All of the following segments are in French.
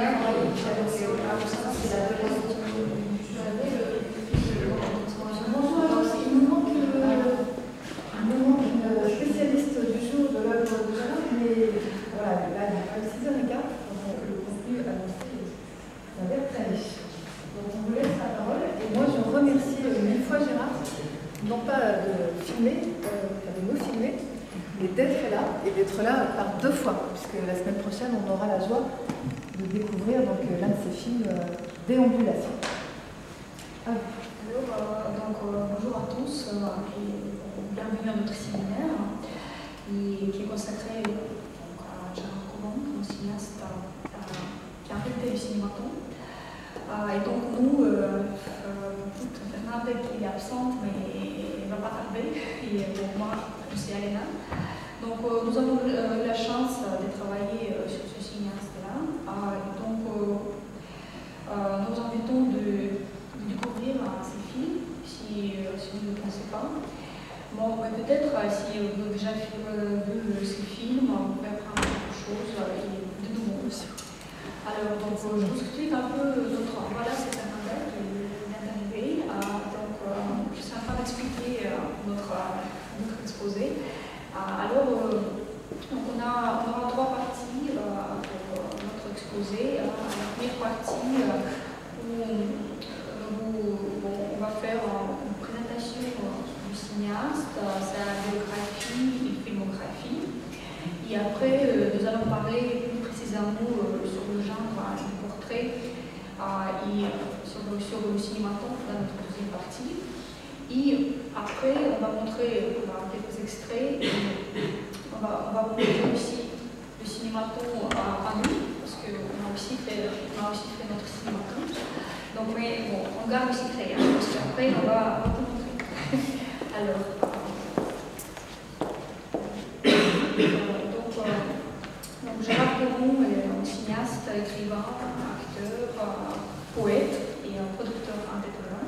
une spécialiste du jour de l'œuvre de Gérard, mais voilà, là, il y a quand même 6h15, donc le contenu annoncé va être très riche. Donc on vous laisse la parole, et moi je remercie mille fois Gérard, non pas de filmer, de nous filmer, mais d'être là par 2 fois, puisque la semaine prochaine on aura la joie de découvrir l'un de ses films, Déambulation. Bonjour à tous et bienvenue à notre séminaire qui est consacré à Gérard Collomb, un cinéaste qui a inventé le cinématon. Et donc nous, Bernadette qui est absente mais elle ne va pas tarder, et moi je suis Alena. Donc nous avons eu la chance de travailler sur ce cinéaste-là. Nous vous invitons de découvrir ces films si vous ne le pensez pas. Bon, mais peut-être si vous avez déjà vu ces films, vous pouvez apprendre quelque chose de nouveau. Alors, donc, je vous explique un peu notre. Voilà, c'est Bernadette qui vient d'arriver. Je suis en train d'expliquer notre exposé. Donc on aura 3 parties pour notre exposé. La première partie on va faire une présentation du cinéaste, sa biographie et filmographie. Et après, nous allons parler plus précisément sur le genre du portrait et sur le cinématon dans notre deuxième partie. Et après, on va montrer quelques extraits. On va montrer aussi le cinématon à nous, parce qu'on a aussi fait notre cinématon. Donc, mais bon, on garde le secret, parce qu'après, on va tout montrer. Alors, Gérard Collomb est un cinéaste, écrivain, acteur, poète et un producteur indépendant.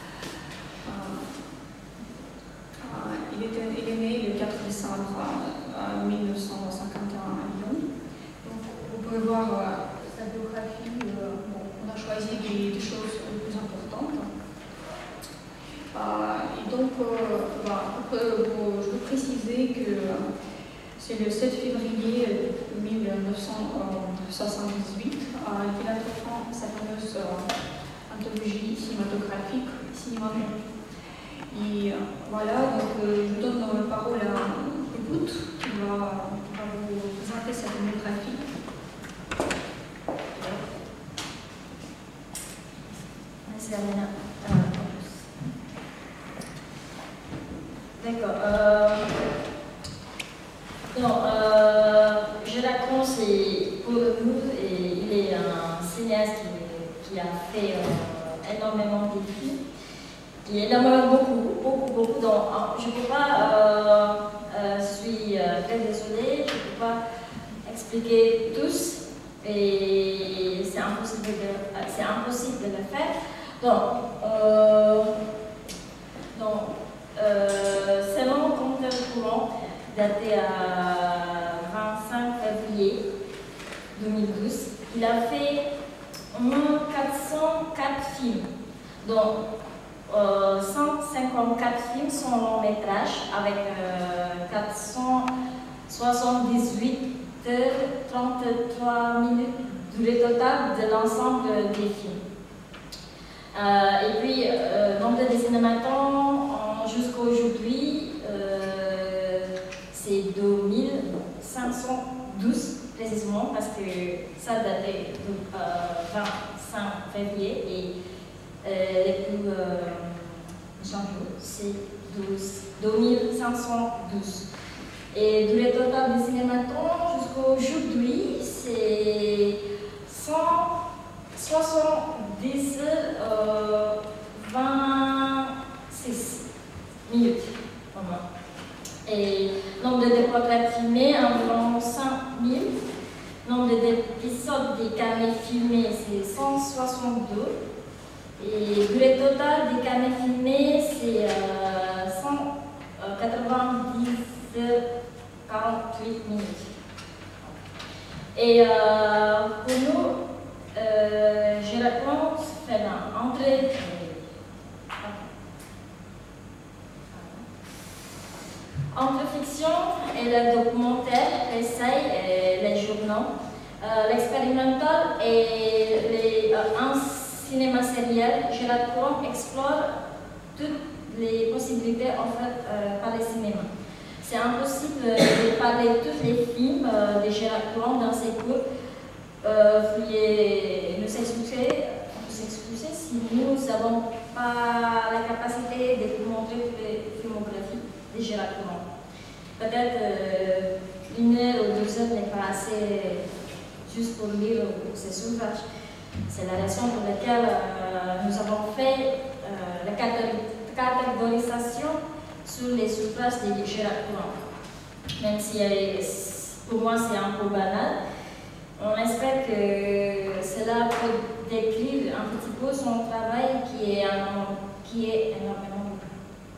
Il est né le 4 décembre 1951 à Lyon. Donc, vous pouvez voir sa biographie. On a choisi des choses les plus importantes. Et donc, je veux préciser que c'est le 7 février 1978 qu'il entreprend sa fameuse anthologie cinématographique Cinématon. Et voilà, donc je donne la parole à Écoute qui va vous présenter sa biographie. Merci Alena. D'accord. Gérard c'est pour nous, il est un cinéaste qui a fait énormément de films. Il y en a beaucoup. Donc, je ne peux pas, je suis très désolée, je ne peux pas expliquer tous et c'est impossible de le faire. Selon le compteur courant daté à 25 février 2012, il a fait au moins 404 films. Donc, 154 films sont long métrage avec 478 heures 33 minutes durée totale de l'ensemble des films. Et puis, nombre de cinématons jusqu'à aujourd'hui, c'est 2512 précisément parce que ça datait du 25 février et les plus janvier, c'est 2512. Et durée totale du cinématon jusqu'à aujourd'hui, c'est 170 26 minutes. Et nombre de portraits filmés, environ 5000. Nombre d'épisodes des carnets filmés, c'est 162. Et durée totale des carnets filmés, c'est 190 48 minutes. Et pour nous, et le documentaire, l'essai et les journaux. L'expérimental et un cinéma sériel, Gérard Collomb explore toutes les possibilités offertes par les cinémas. C'est impossible de parler de tous les films de Gérard Collomb dans ses cours. Veuillez nous excuser si nous n'avons pas la capacité de vous montrer toutes les filmographies de Gérard Collomb. Peut-être 1 heure ou 2 heures n'est pas assez juste pour lire ces ouvrages. C'est la raison pour laquelle nous avons fait la catégorisation sur les ouvrages de Gérard Collomb. Même si pour moi c'est un peu banal, on espère que cela peut décrire un petit peu son travail qui est énormément beaucoup.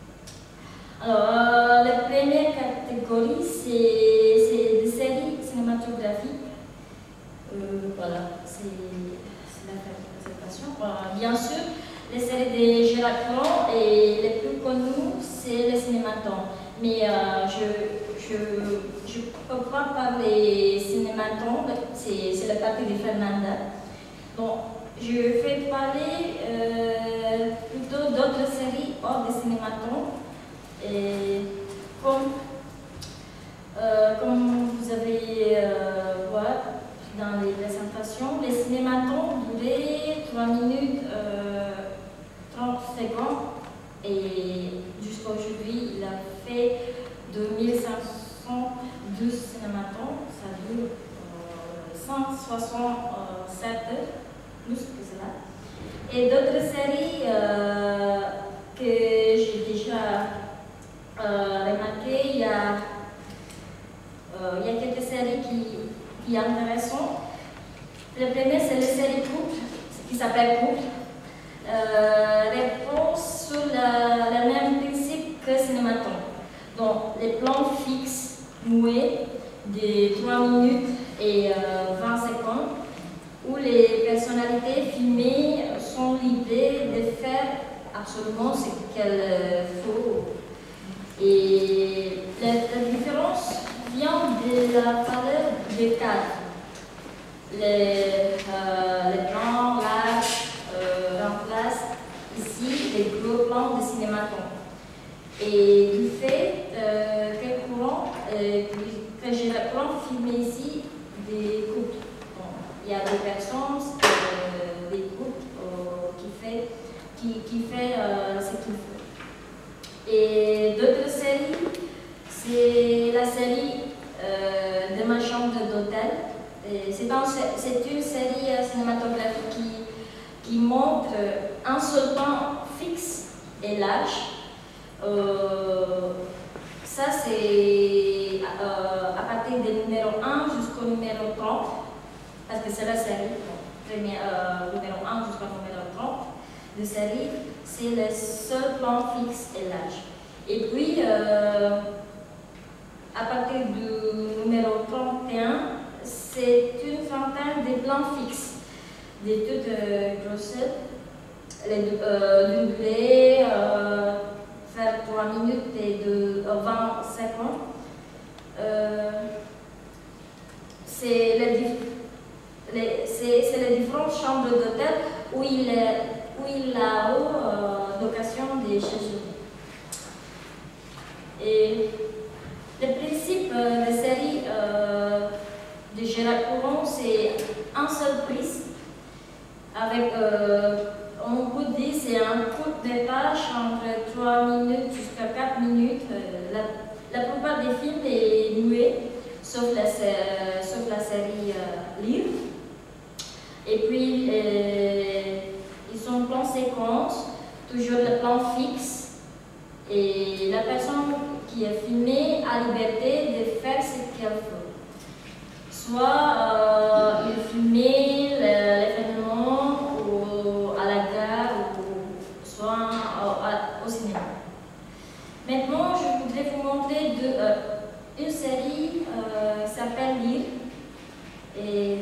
Alors, la première catégorie, c'est des séries cinématographiques. Voilà, c'est la présentation. Bien sûr, les séries de Gérard Collomb et les plus connues, c'est les cinématons. Mais je ne peux pas parler cinématons, c'est la partie de Fernanda. Donc, je vais parler plutôt d'autres séries hors des cinématons. Et comme vous avez voir dans les présentations, les cinématons duraient 3 minutes 30 secondes et jusqu'à aujourd'hui il a fait 2512 cinématons, ça dure 167 heures, plus que cela. Et d'autres séries que j'ai déjà remarqué, il y a quelques séries qui sont intéressantes. Le premier, c'est la série Couple, qui s'appelle Couple. Réponse sur le même principe que Cinématon. Donc, les plans fixes, muets, de 3 minutes et 20 secondes, où les personnalités filmées sont libres de faire absolument ce qu'elles font. Et la différence vient de la valeur des cadres. Les plans larges remplacent ici les gros plans de cinématon. Et du fait que Collomb, que Gérard Collomb filmé ici des couples. Bon, il y a des personnes, des couples qui fait ce qu'il faut. Et d'autres séries, c'est la série de ma chambre d'hôtel. C'est une série cinématographique qui montre un seul plan fixe et large. Ça, c'est à partir du numéro 1 jusqu'au numéro 30, parce que c'est la série, numéro 1 jusqu'au numéro 30 de série, c'est le seul plan fixe et large. Et puis, à partir du numéro 31, c'est une vingtaine de plans fixes de toute grosseur, d'une durée vers 3 minutes et de 20 secondes. C'est les différentes chambres d'hôtel où il a eu l'occasion de séjourner. Et le principe de série de Gérard Collomb, c'est un seul prise avec, on peut dire, c'est un court détache entre 3 minutes jusqu'à 4 minutes. La plupart des films est muet, sauf la série Lire. Et puis, ils sont plan séquence, toujours le plan fixe. Et la personne qui est filmée a liberté de faire ce qu'elle veut. Soit il filmait l'événement à la gare, ou soit au cinéma. Maintenant, je voudrais vous montrer une série qui s'appelle Lire. Et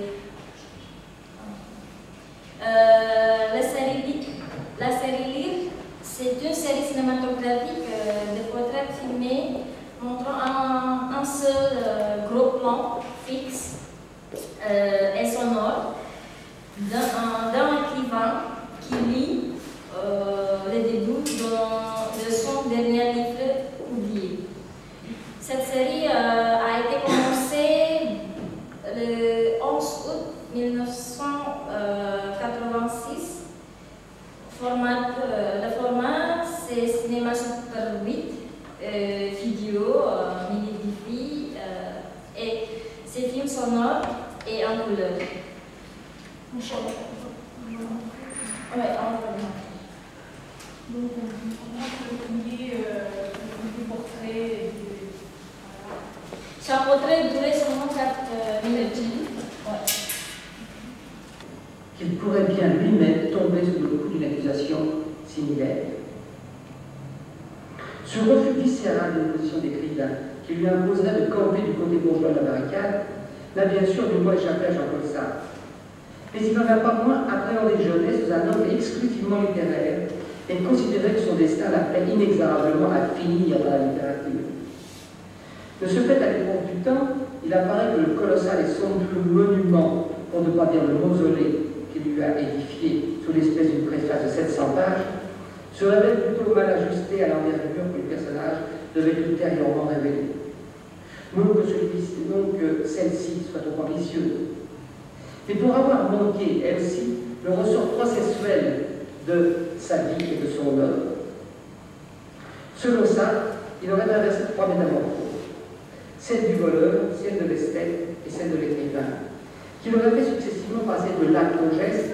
la série Lire, c'est une série cinématographique de portraits filmés montrant un un seul gros plan fixe et sonore d'un écrivain qui lit le début de son dernier livre oublié. Cette série a été commencée le 11 août 1986. Le format, c'est cinéma Super 8, vidéo, mini-DV, et c'est film sonore et en couleur. Oui, en couleur. Donc, on a publié des portraits. Chaque portrait durait seulement 4 minutes. Ouais. Qu'il pourrait bien lui-même tomber sous le coup d'une accusation similaire. Ce refus viscéral d'une position d'écrivain qui lui imposerait de camper du côté bourgeois de la barricade n'a bien sûr nullement échappé à Jean-Paul Sartre. Mais il n'en a pas moins appréhendé jeunesse sous un homme exclusivement littéraire et considérait que son destin l'appelait inexorablement à finir dans la littérature. De ce fait, à l'époque du temps, il apparaît que le colossal et somptueux monument, pour ne pas dire le mausolée, qu'il lui a édifié sous l'espèce d'une préface de 700 pages, se révèle plutôt mal ajusté à l'envergure que le personnage devait ultérieurement révéler. Non que celle-ci soit trop ambitieuse. Mais pour avoir manqué, elle aussi, le ressort processuel de sa vie et de son œuvre. Selon ça, il aurait traversé 3 métamorphoses. Celle du voleur, celle de l'esthète et celle de l'écrivain, qui l'aurait fait successivement passer de l'acte au geste.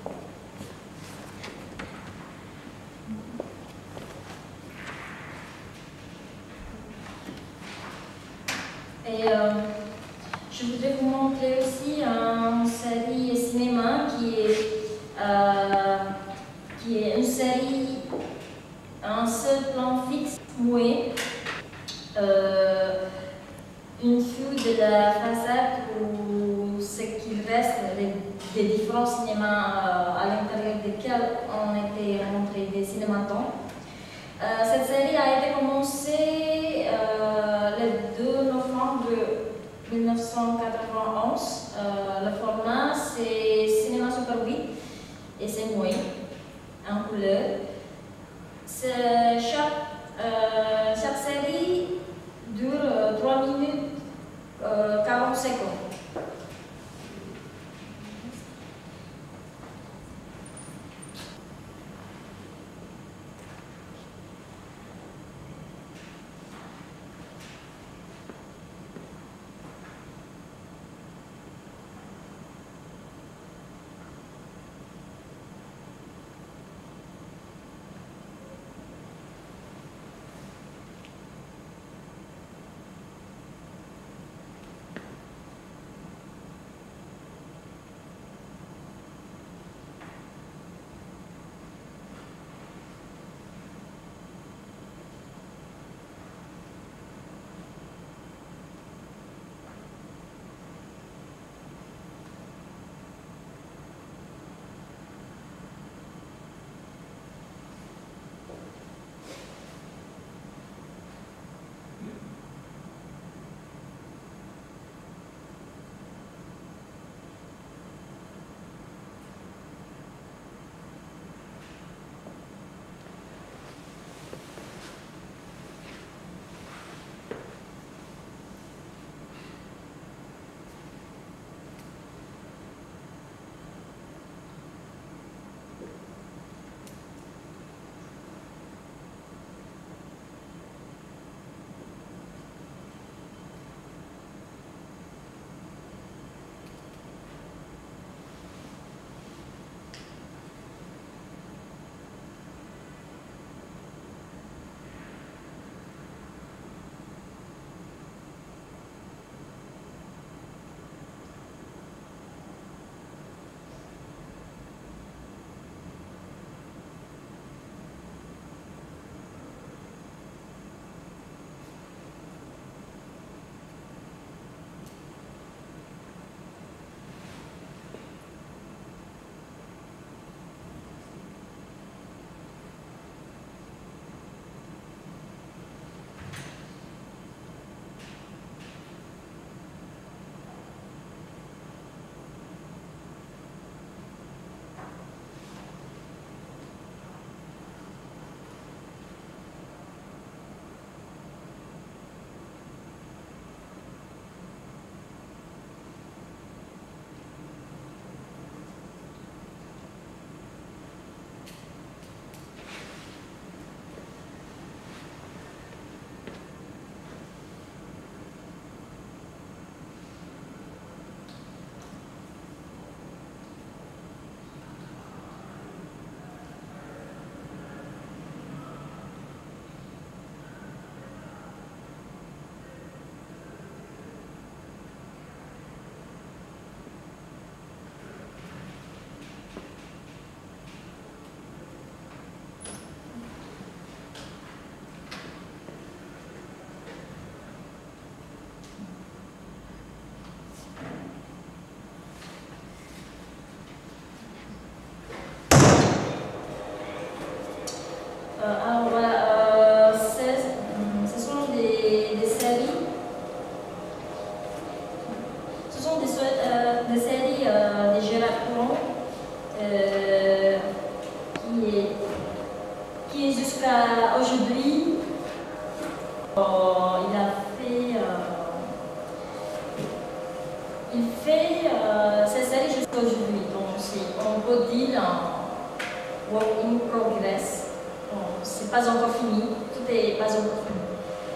Et je voudrais vous montrer aussi une série cinéma qui est une série, un seul plan fixe, muet, une vue de la façade ou ce qu'il reste des différents cinémas à l'intérieur desquels ont été montrés des cinématons. Cette série a été commencée le 2 novembre 1991. Le format, c'est cinéma Super 8 et c'est muet, en couleur. Chaque série dure 3 minutes 40 secondes. peut dire work in progress. Bon, c'est pas encore fini, tout est pas encore fini.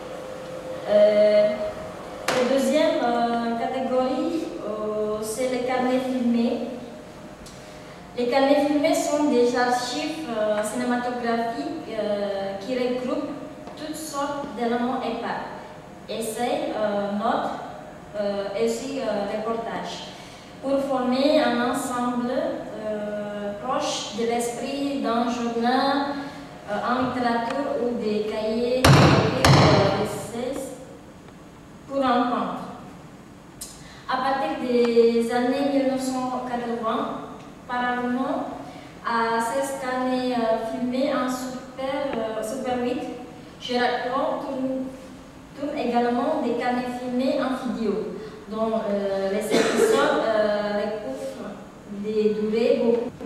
La deuxième catégorie, c'est les carnets filmés. Les carnets filmés sont des archives cinématographiques qui regroupent toutes sortes d'éléments épars. Essais, notes et aussi reportages, pour former un ensemble proche de l'esprit d'un journal en littérature ou des cahiers d'essais pour enfants. À partir des années 1980, parallèlement à ces carnets filmés en Super 8, Gérard Collomb tourne également des carnets filmés en vidéo, dont les épisodes recouvrent des durées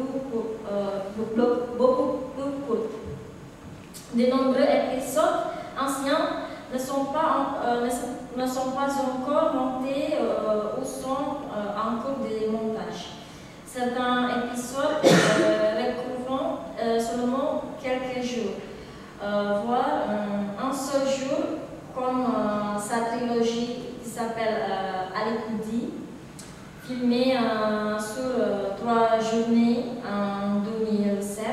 beaucoup plus courtes. De nombreux épisodes anciens ne sont pas encore montés ou sont en cours de montage. Certains épisodes recouvrent seulement quelques jours, voire un seul jour, comme sa trilogie qui s'appelle Ali Koudi, filmée sur 3 journées en 2007.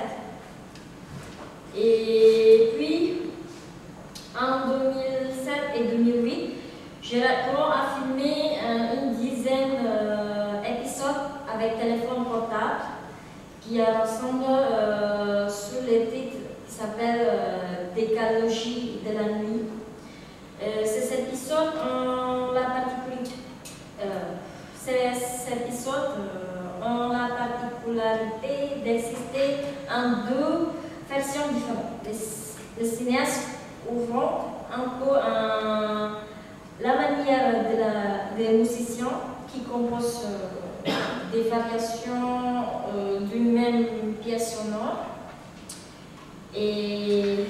Et puis, en 2007 et 2008, Gérard Collomb a filmé une dizaine d'épisodes avec téléphone portable qui ressemble sur les titres qui s'appelle Décalogie de la nuit. Ces épisodes ont la particularité d'exister en 2 versions différentes. Le cinéaste ouvrant un peu la manière des musiciens qui composent des variations d'une même pièce sonore. Et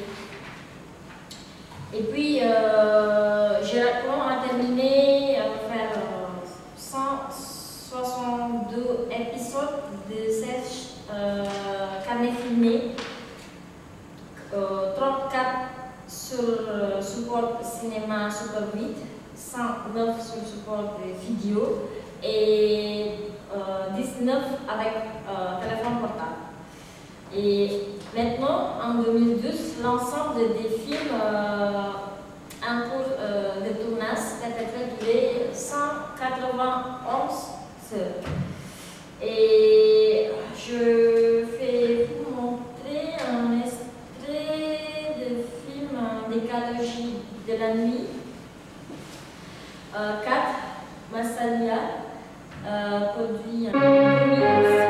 puis, Gérard Collomb a terminé à faire 162 épisodes de ces carnets filmés, 34 sur support cinéma Super 8, 109 sur support de vidéo et 19 avec téléphone portable. Et maintenant, en 2012, l'ensemble des films en cours de tournage peut-être duré 191 heures. Et je vais vous montrer un extrait de film Décalogie de la nuit 4, Massalia, produit en 2011.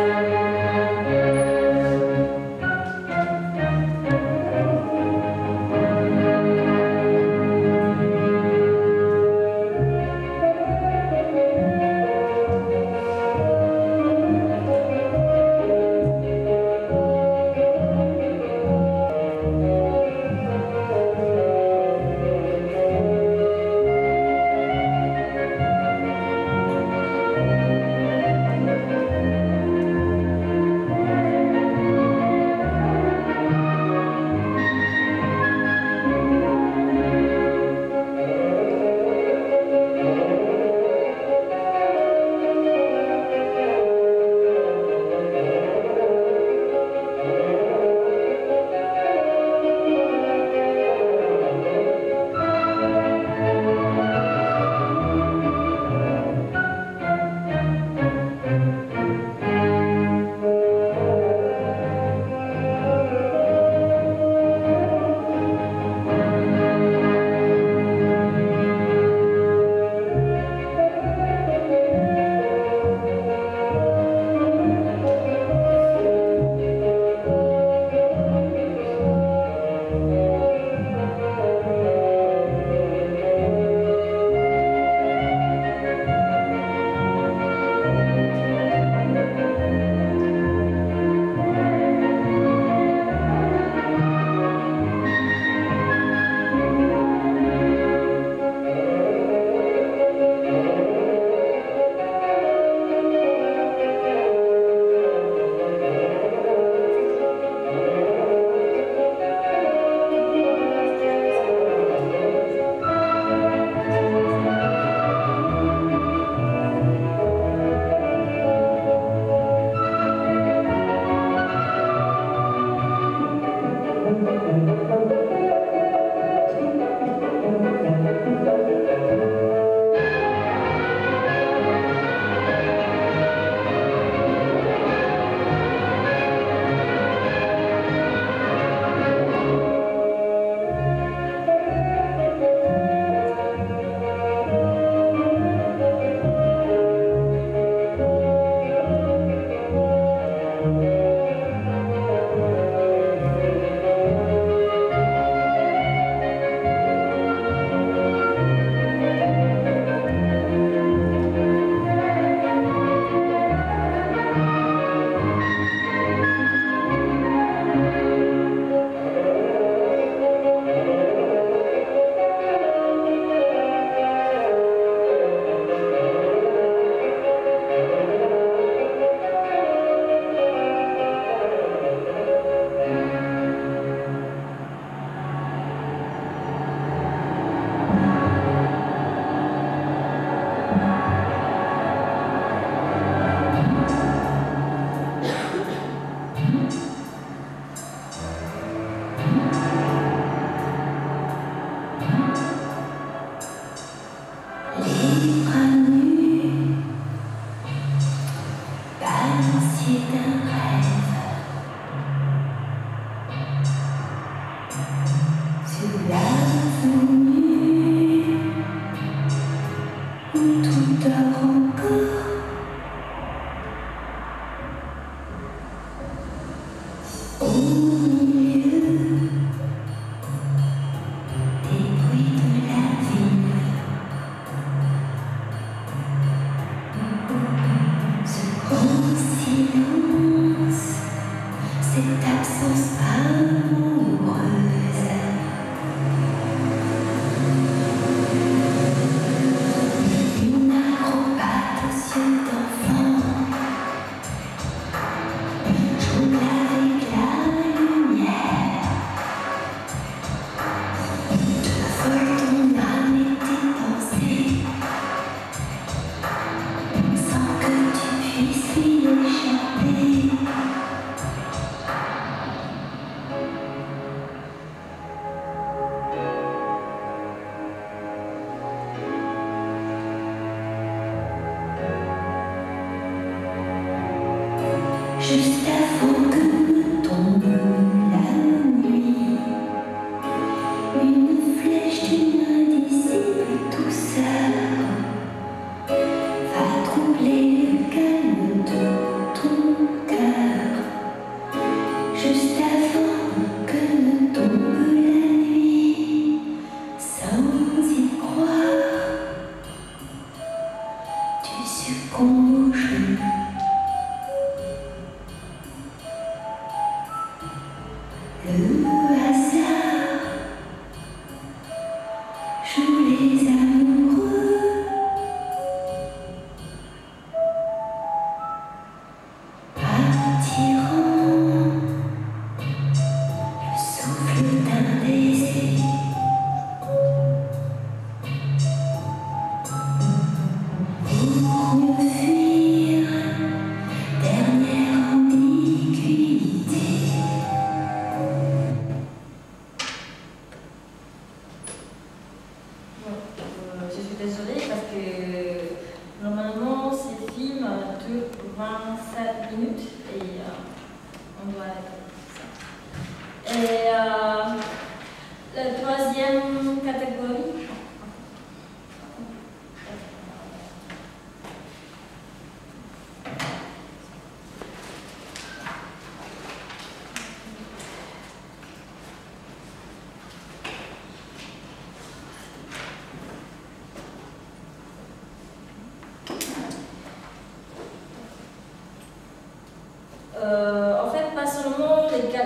En fait, pas seulement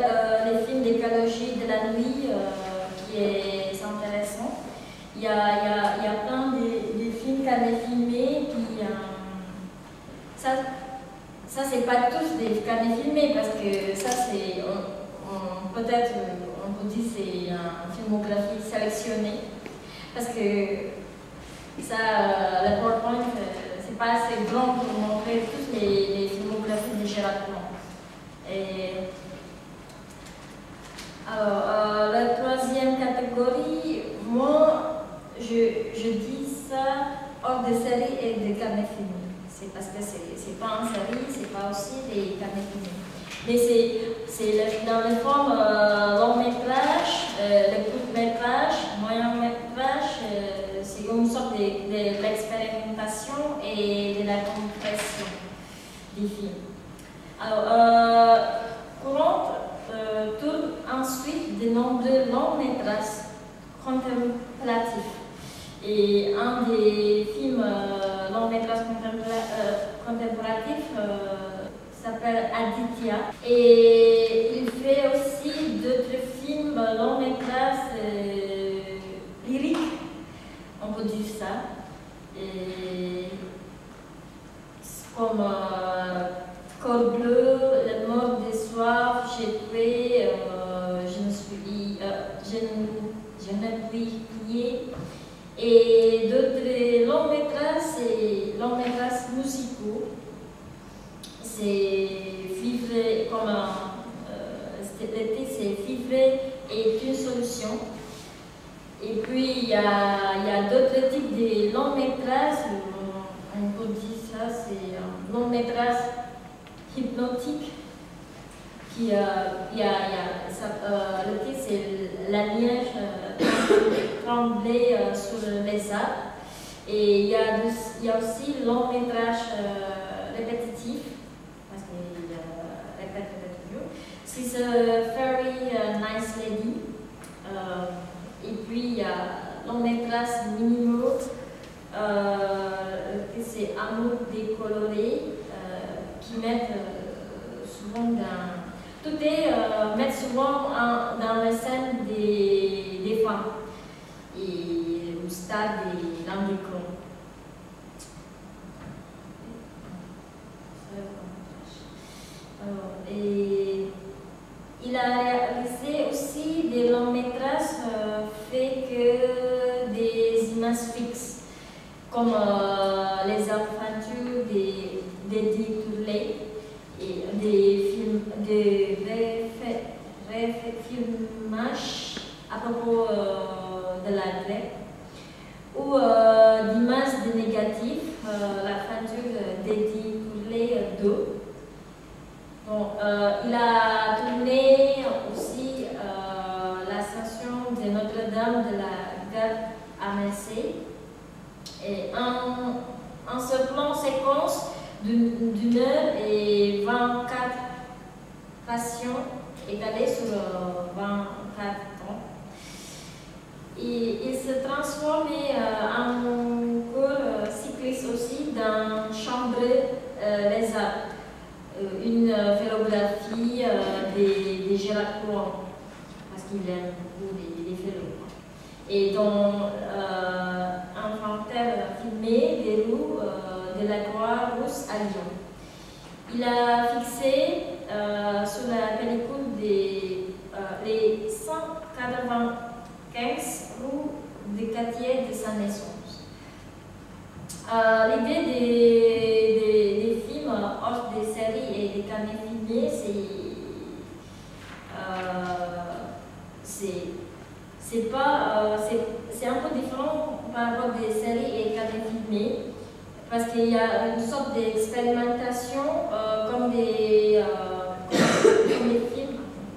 les films d'écologie de la nuit qui est intéressant. Il y a plein de films qu'on a filmés qui... ça c'est pas tous des qu'on a filmés parce que ça c'est... peut-être on peut dire c'est une filmographie sélectionnée parce que ça, le PowerPoint, c'est pas assez grand pour montrer toutes les filmographies de Gérard Blanc. Et alors, la troisième catégorie, moi, je dis ça hors de série et de carnet filmé. C'est parce que c'est pas en série, c'est pas aussi des carnets filmés. Mais c'est dans les formes long métrage, le court métrage, moyen métrage, c'est une sorte de l'expérimentation et de la compression des films. Alors, contemplatif. Et un des films long métrage contemplatif s'appelle Aditya. Et il fait aussi d'autres films long métrage lyriques, on peut dire ça. Et comme Col bleu, Le mort des soirs, J'ai tué, je ne puis prier. Et d'autres longs métrages musicaux. C'est Vivre comme l'été, c'est Vivre est une solution. Et puis il y a d'autres types de longs métrages. On peut dire ça, c'est un long métrage hypnotique. Le titre c'est La neige tremblait sur les arbres. Et il y a aussi long métrage répétitif, parce qu'il répète toujours. C'est a Very Nice Lady. Et puis il y a long métrage minimaux, c'est Amour décoloré, qui mettent souvent dans. Tout est mettre souvent dans la scène des femmes et au stade de l'indécon. Et il a réalisé aussi des longs métrages faits que des images fixes, comme les aventures d'Eddie Turley et des films de filmage à propos de la Grèce, ou d'images de négatifs, l'aventure d'Eddie Turley 2. Donc, il a tourné aussi l'ascension de Notre-Dame de la gare à Marseille. Et un seul plan séquence d'une heure et 24 passions étalées sur 24 ans. Et il se transformait en cours cycliste aussi dans Chambrer les Arts, une vélographie des Gérard Courant, parce qu'il aime beaucoup les vélos. Et dans Inventaire filmé des roues de la Croix-Rousse à Lyon. Il a fixé sur la pellicule les 195 roues de quartier de sa naissance. L'idée des films hors des séries et des carnets filmés, c'est un peu différent par rapport des séries et carnets filmés, parce qu'il y a une sorte d'expérimentation comme des films.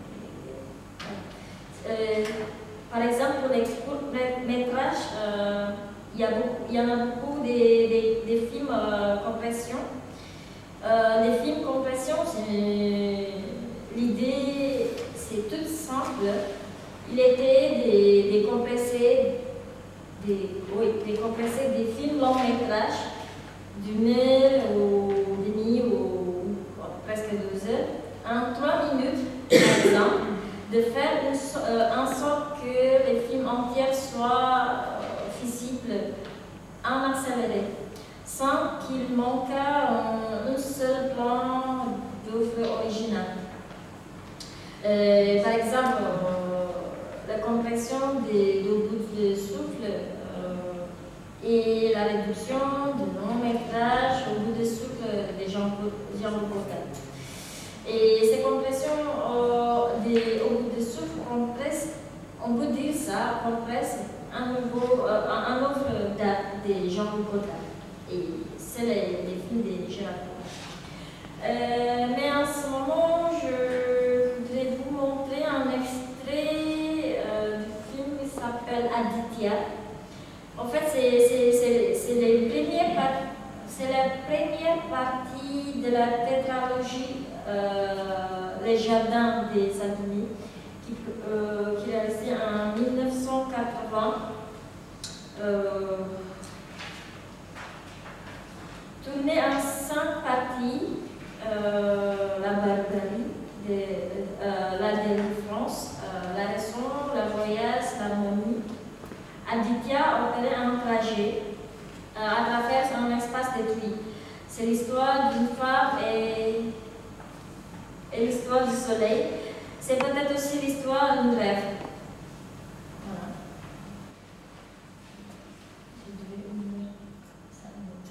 Par exemple, pour les courts-métrages, il y en a beaucoup des films compression. Les films compression, l'idée, c'est toute simple. Il était de compresser des films long métrages d'une heure ou demie ou presque 2 heures en 3 minutes, par exemple, de faire en sorte que les films entiers soient visibles en accéléré, sans qu'il manque un seul plan d'œuvre originale. Par exemple, la compression des bouts de souffle et la réduction du long métrage au bout de souffle des gens vocales. Et ces compressions au bout de souffle on peut dire ça, compresse un autre date des gens vocales. Et c'est les films des Gérard Courant. Mais en ce moment, je voudrais vous montrer un extrait du film qui s'appelle Aditya. En fait, c'est la première partie de la tétralogie Les Jardins des Admis, qui est réalisée en 1980 point. Tourner en 5 parties, la barbarie, la délivrance, la raison, la voyage, l'harmonie. Aditya opérait un trajet à travers un espace détruit. C'est l'histoire d'une femme et l'histoire du soleil. C'est peut-être aussi l'histoire d'un rêve. Voilà. Je devais ouvrir 5 minutes.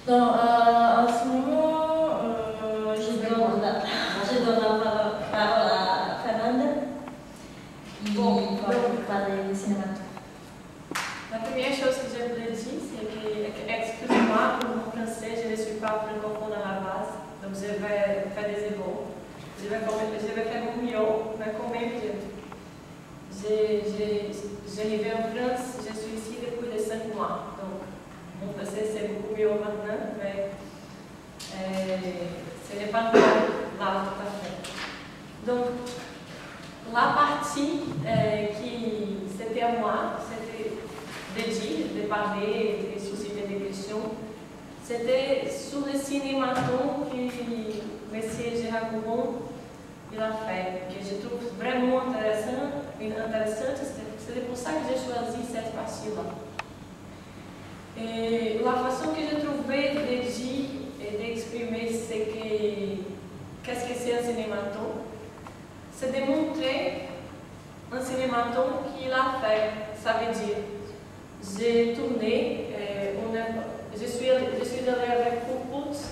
Donc, en ce moment, je donne la parole à Fernanda qui va parler du cinéma. La première chose que je voulais dire, c'est que, excusez-moi, pour mon français, je ne suis pas francophone à la base, donc je vais faire des erreurs. Je vais faire mon mieux, mais quand même, j'arrive en France, je suis ici depuis les 5 mois, donc mon français c'est beaucoup mieux maintenant, mais ce n'est pas encore là tout à fait. Donc, la partie qui c'était à moi, c'était de dire, de parler, de susciter des questions, c'était sur le cinématon que M. Gérard Couron il a fait, que je trouve vraiment intéressant. C'est pour ça que j'ai choisi cette partie-là. Et la façon que j'ai trouvé de dire et d'exprimer qu'est-ce que c'est un cinématon, c'est de montrer un cinématon qu'il a fait. Ça veut dire, j'ai tourné, je suis allée avec Puput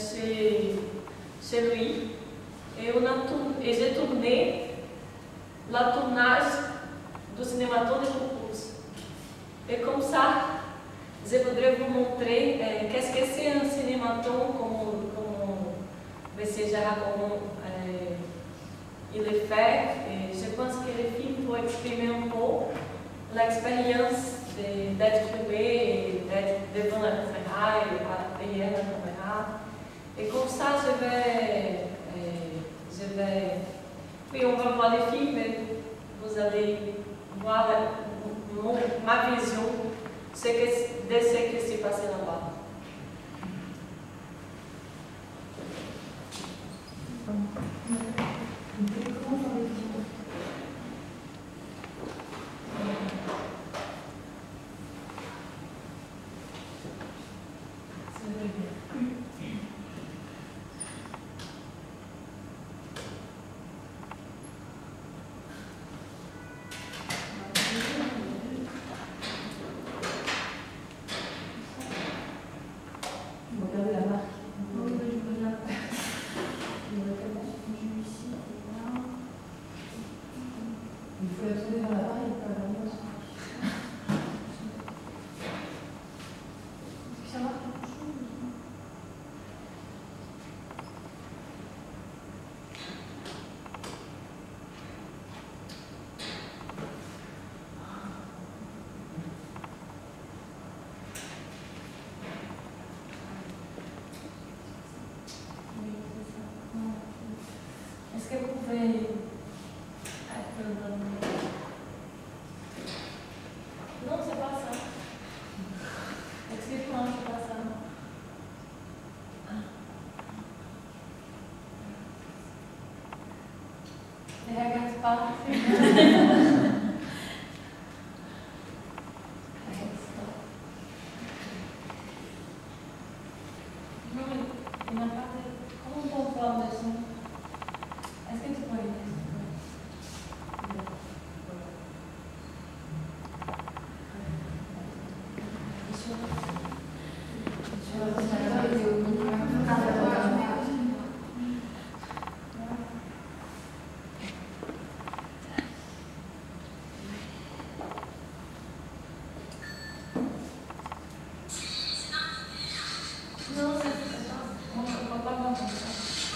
chez lui, et j'ai tourné la tournage du cinématon de Puput. Et comme ça, je voudrais vous montrer qu'est-ce que c'est un cinématon, comme M. Gérard Couron il est fait. Et je pense que le film peut exprimer un peu l'expérience d'être filmé et d'être devant la caméra et derrière la caméra. Et comme ça, oui, on va voir les films et vous allez voir ma vision de ce qui s'est passé là-bas. Est-ce que vous pouvez... Non, c'est pas ça. Excuse-moi, c'est pas ça. Ne regarde pas. Non, mais il n'a pas de... Comment on parle de son? Est-ce que tu peux aider? Non, on ne peut pas voir comme ça.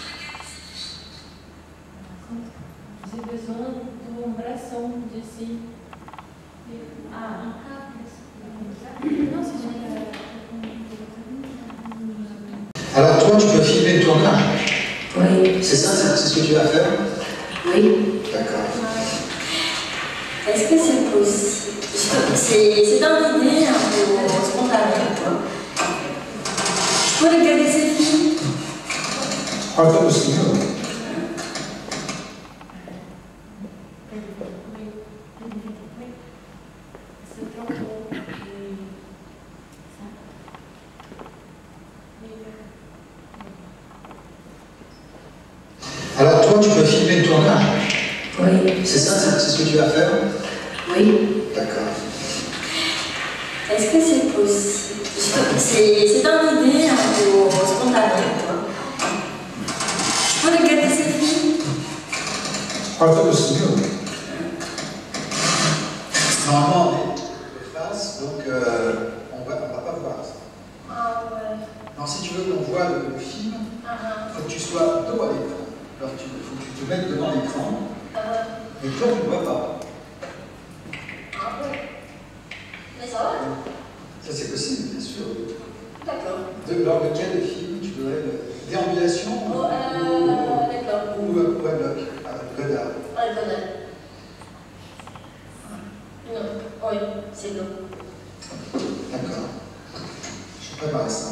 J'ai besoin d'un vrai son d'ici. Ah, un câble. Non, c'est génial. Alors toi, tu peux filmer le tournage? Oui. C'est ça, c'est ce que tu vas faire? Oui. D'accord. Est-ce que c'est possible? C'est dans l'idée un peu spontanée, quoi. Je peux regarder ces films? Ah, toi aussi, oui. Alors toi, tu peux filmer le tournage? Oui. C'est ça, c'est ce que tu vas faire? Oui. D'accord. Est-ce que c'est possible? C'est dans l'idée un Falta de signaux. Normalement, on est de face, donc on va pas voir ça. Ah ouais. Non, si tu veux qu'on voit le film, il faut que tu sois dos à l'écran. Alors, il faut que tu te mettes devant l'écran, et toi, tu ne vois pas. Ah ouais. Mais ça va? Ça, c'est possible, bien sûr. D'accord. Lors de quel film tu voudrais déambulation D'accord. ou un bloc, Godard. Godard. Non, oui, c'est non. D'accord. Je prépare ça.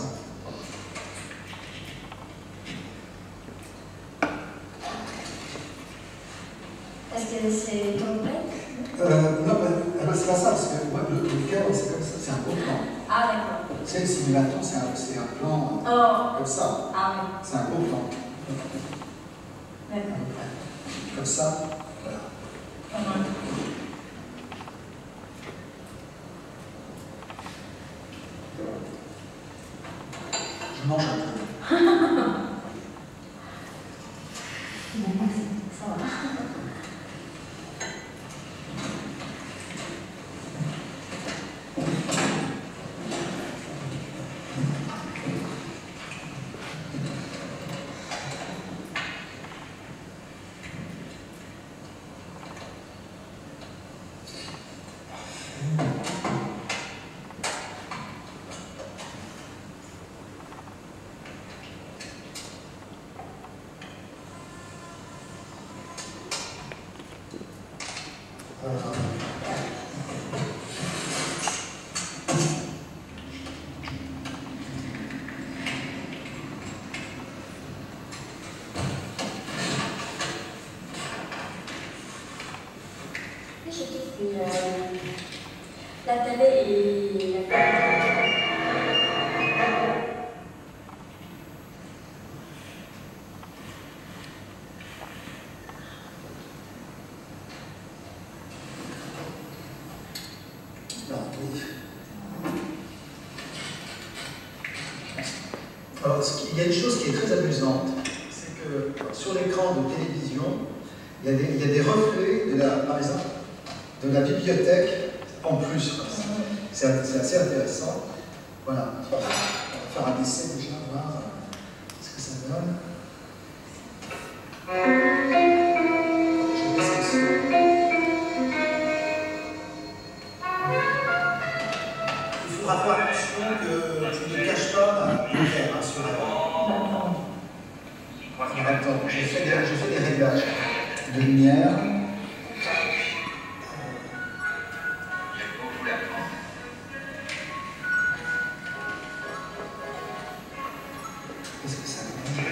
Est-ce que c'est complet? Non, c'est pas ça, parce que moi, le cadre, c'est comme ça, c'est un gros plan. Ah, d'accord. Tu sais, le simulaton, c'est un plan comme ça. Ah oui. C'est un gros plan. D'accord. Comme ça, voilà. Je mange un peu. Ça va. Je trouve que la télé et la Alors, il y a une chose qui est très amusante, c'est que sur l'écran de télévision, il y a des reflets, par exemple, de la bibliothèque en plus. C'est assez intéressant. Voilà. On va faire un essai déjà, voir ce que ça donne. Je baisse le son. Il faudra faire attention que tu ne caches pas la lumière sur la Attends, j'ai fait des réglages de lumière. Qu'est-ce que ça donne?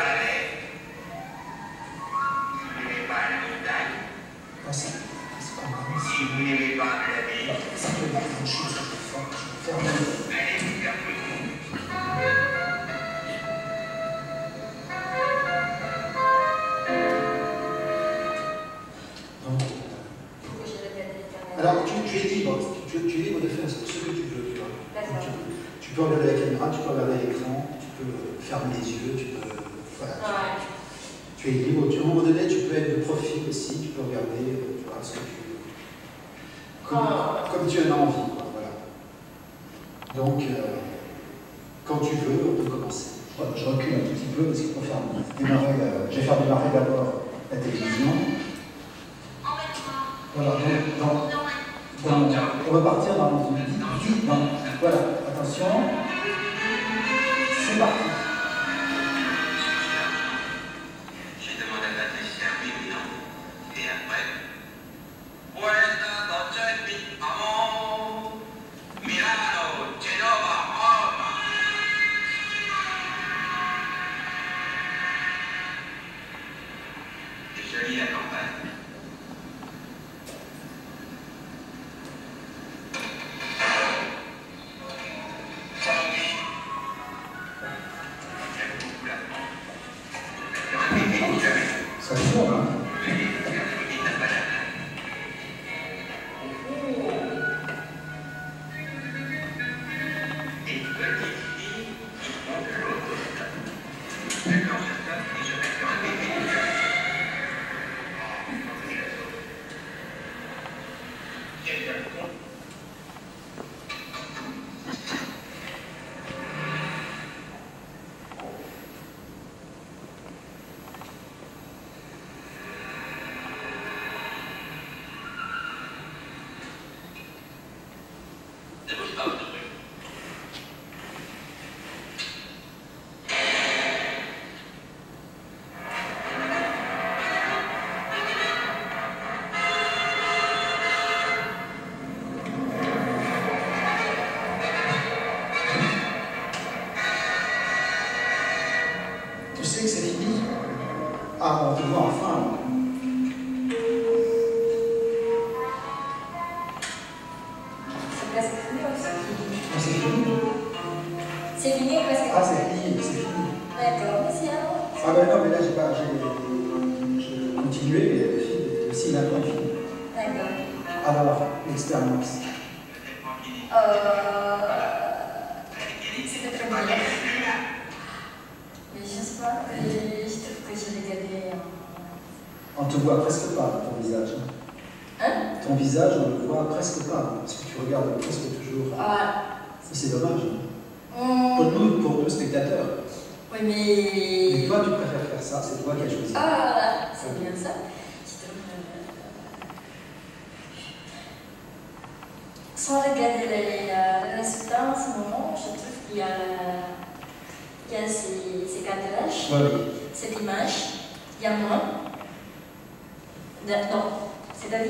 C'est pas grave, ça peut être une chose que je vais faire. Alors, tu es libre, tu es libre de faire ce que tu veux. Tu peux regarder la caméra, tu peux regarder l'écran, tu peux fermer les yeux, tu peux. Voilà. Ouais. Tu es libre. À un moment donné, tu peux être de profil aussi, tu peux regarder tu vois, ce que tu veux. Comme tu en as envie. Quoi, voilà. Donc, quand tu veux, on peut commencer. Je recule un tout petit peu parce qu'il faut faire démarrer. Je vais faire démarrer d'abord la télévision. Voilà, on va partir dans voilà, attention, c'est parti. Je demande à Patricia, oui ou non. Et après, Puesta Dolce Amor, Milano, Genova, Roma. C'est joli la campagne. Ça tourne, hein? sais que c'est fini? Ah, on te voit enfin. C'est presque fini aussi. Ah, c'est fini? C'est fini presque. Ah, c'est fini, c'est fini. D'accord, merci alors. Ah ben non, mais là, j'ai continué, mais le signe est fini. D'accord. Alors, l'expérience. C'était très bien. Mais je sais pas, je trouve que je regardais. On te voit presque pas, ton visage. Hein? Ton visage, on le voit presque pas, parce que tu regardes presque toujours. Ah. C'est dommage. Pour nous, spectateurs. Oui, mais. Mais toi, tu préfères faire ça, c'est toi qui as choisi. Ah, voilà, c'est bien ça. Je trouve. Sans regarder les résultats en ce moment, je trouve qu'il y a ces cadrages, Oui. cette image, il y a moins. Non, c'est-à-dire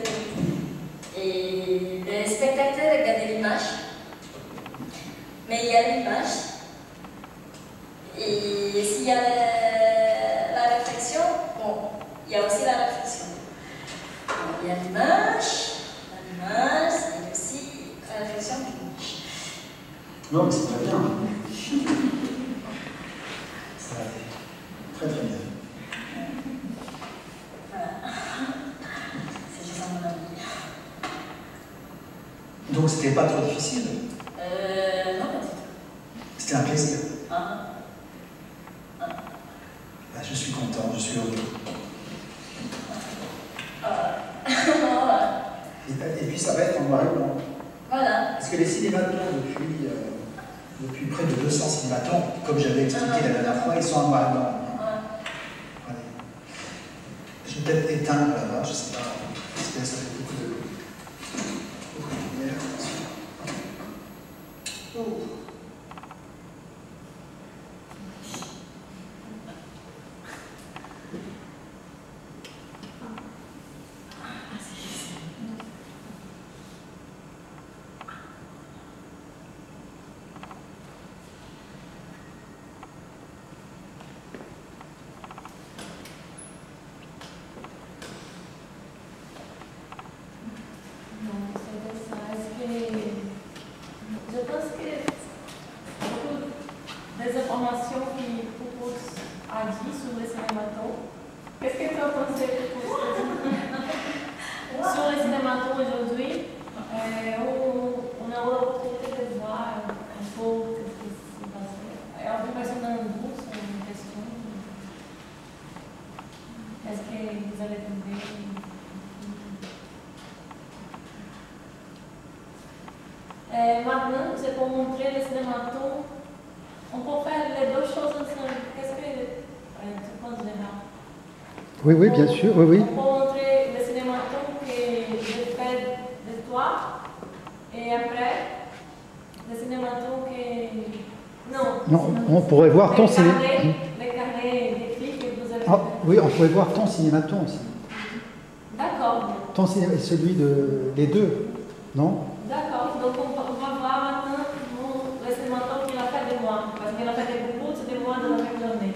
et les spectateurs regardent l'image, mais il y a l'image, et s'il y a la réflexion, bon, il y a aussi la réflexion. Alors, il y a l'image, et aussi la réflexion de l'image. Non, mais c'est très bien. Ça a été très très bien. C'est juste mon avis. Donc c'était pas trop difficile? Non, pas du tout. C'était un plaisir. Ben, je suis content, je suis heureux. Et puis ça va être en noir et blanc. Voilà. Parce que les cinématons, depuis près de 200 cinématons, comme j'avais expliqué la dernière fois, ils sont en noir et blanc. Voilà. Je vais peut-être éteindre là-bas, je ne sais pas, parce que ça fait beaucoup de lumière. Oh. Maintenant, c'est pour montrer les cinématons. On peut faire les deux choses ensemble. Qu'est-ce que tu penses, Gérard? Oui, oui, bien sûr, oui, oui. On peut montrer les cinématons que j'ai fait de toi et après, les cinématons que... Non, on pourrait voir ton cinématon. Les carnets d'écrit que vous avez fait. Ah, oui, on pourrait voir ton cinématon aussi. D'accord. Ton cinématon, celui des deux, non? D'accord, donc on va voir maintenant le cinématon qu'il a fait de moi. Parce qu'il a fait des beaucoup, c'est de moi de la même journée.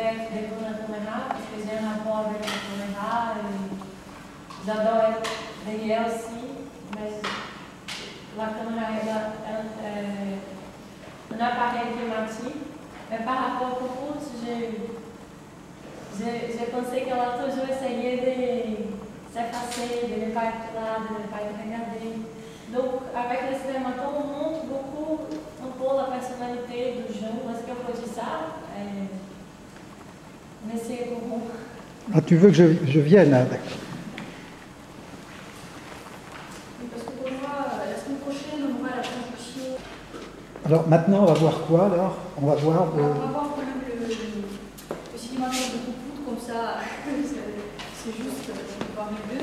bref, découvre la caméra, parce que j'ai un rapport avec la caméra. J'adore être derrière aussi, mais la caméra est un appareil climatique. Mais par rapport au foot, j'ai pensé qu'elle a toujours essayé de s'effacer, de ne pas être là, de ne pas être regardée. Donc, avec le cinématon, on montre beaucoup un peu la personnalité du jeu. Est-ce qu'on peut dire ça? Mais c'est comment? Ah, tu veux que je vienne? Ah, d'accord. Parce que pour moi, la semaine prochaine, on aura la traduction. Alors maintenant, on va voir quoi alors? On va voir. On va voir quand même le cinématon de Coupout, comme ça, c'est juste de voir les deux.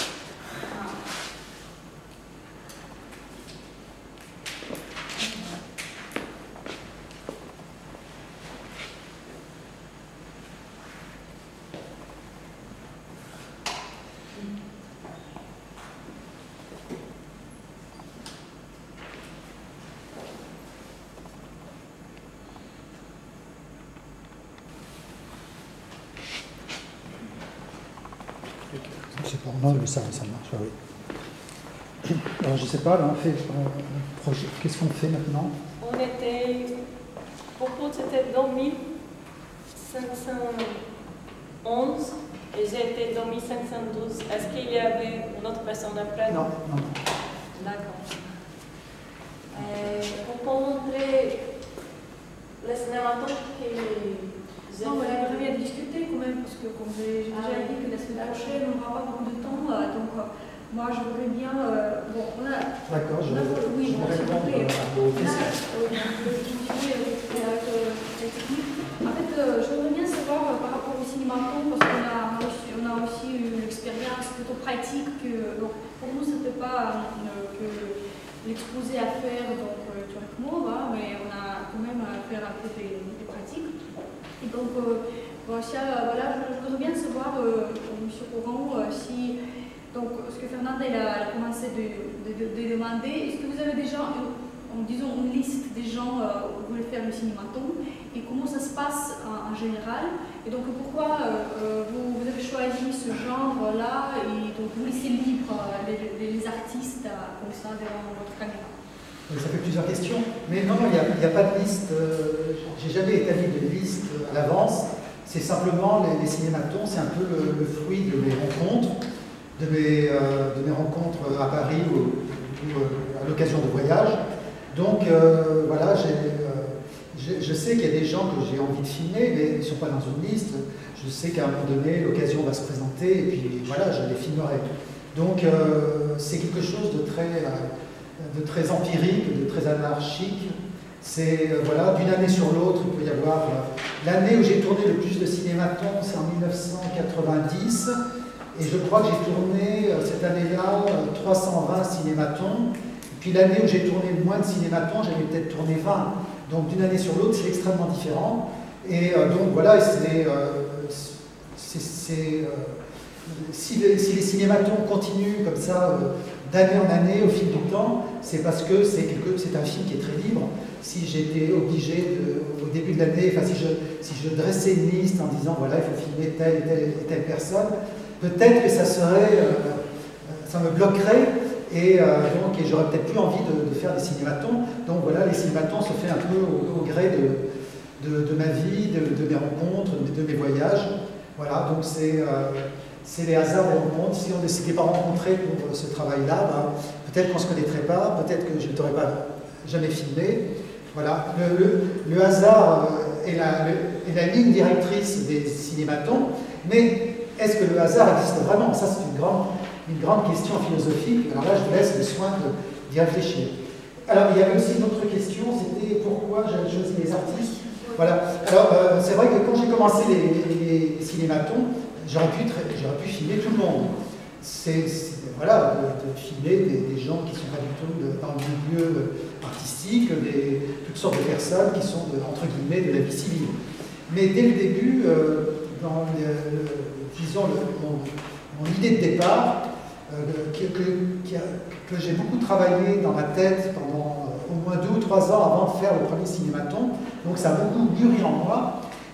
C'est pas non, mais ça marche, oui. Alors je sais pas, là on fait un projet. Qu'est-ce qu'on fait maintenant? On était, pour Coupout, c'était 2511 et j'ai été 2512. Est-ce qu'il y avait une autre personne après? Non. D'accord. Pour montrer le cinématon que j'ai Non, fait. on vient de discuter quand même, parce que comme j'ai déjà dit que la semaine prochaine, on n'aura pas beaucoup de temps. Donc, moi, je voudrais bien. Bon, on a. D'accord, je vais Oui, bon, s'il vous répondre plaît. à vos questions. En fait, je voudrais bien savoir par rapport au cinématon, parce qu'on a aussi une expérience plutôt pratique. Donc, pour nous, ce n'était pas que l'exposé à faire donc, théoriquement, mais on a quand même à faire un peu des pratiques. Et donc, voilà, je voudrais bien savoir, M. Courant, si, donc, ce que Fernanda a commencé de demander, est-ce que vous avez déjà, disons, une liste des gens où vous voulez faire le cinématon et comment ça se passe en général? Et donc, pourquoi vous avez choisi ce genre-là et donc vous laissez libre les artistes comme ça devant votre caméra? Ça fait plusieurs questions, mais non, il n'y a pas de liste. J'ai jamais établi de liste à l'avance. C'est simplement les cinématons, c'est un peu le fruit de mes rencontres, de mes rencontres à Paris ou à l'occasion de voyages. Donc voilà, je sais qu'il y a des gens que j'ai envie de filmer, mais ils ne sont pas dans une liste. Je sais qu'à un moment donné, l'occasion va se présenter et puis voilà, je les filmerai. Donc c'est quelque chose de très empirique, de très anarchique. C'est, voilà, d'une année sur l'autre, il peut y avoir... l'année où j'ai tourné le plus de cinématons, c'est en 1990, et je crois que j'ai tourné, cette année-là, 320 cinématons. Puis l'année où j'ai tourné le moins de cinématons, j'avais peut-être tourné 20. Donc d'une année sur l'autre, c'est extrêmement différent. Et donc voilà, si les cinématons continuent comme ça, d'année en année, au fil du temps, c'est parce que c'est un film qui est très libre. Si j'étais obligé, au début de l'année, enfin, si je dressais une liste en disant, voilà, il faut filmer telle et telle personne, peut-être que ça me bloquerait, et j'aurais peut-être plus envie de faire des cinématons. Donc voilà, les cinématons se font un peu au gré de ma vie, de mes rencontres, de mes voyages. Voilà, donc c'est les hasards des rencontres. Si on ne s'était pas rencontrés pour ce travail-là, peut-être qu'on ne se connaîtrait pas, peut-être que je ne t'aurais pas jamais filmé. Voilà, le hasard est la ligne directrice des cinématons, mais est-ce que le hasard existe vraiment? Ça, c'est une grande question philosophique. Alors là, je vous laisse le soin d'y réfléchir. Alors, il y avait aussi une autre question, c'était pourquoi j'avais choisi les artistes. Voilà. Alors, c'est vrai que quand j'ai commencé les cinématons, j'aurais pu filmer tout le monde. Voilà, de filmer des gens qui ne sont pas du tout dans le milieu artistique, toutes sortes de personnes qui sont, entre guillemets, de la vie civile. Mais dès le début, disons, mon idée de départ, que j'ai beaucoup travaillé dans ma tête pendant au moins 2 ou 3 ans avant de faire le premier cinématon, donc ça a beaucoup mûri en moi.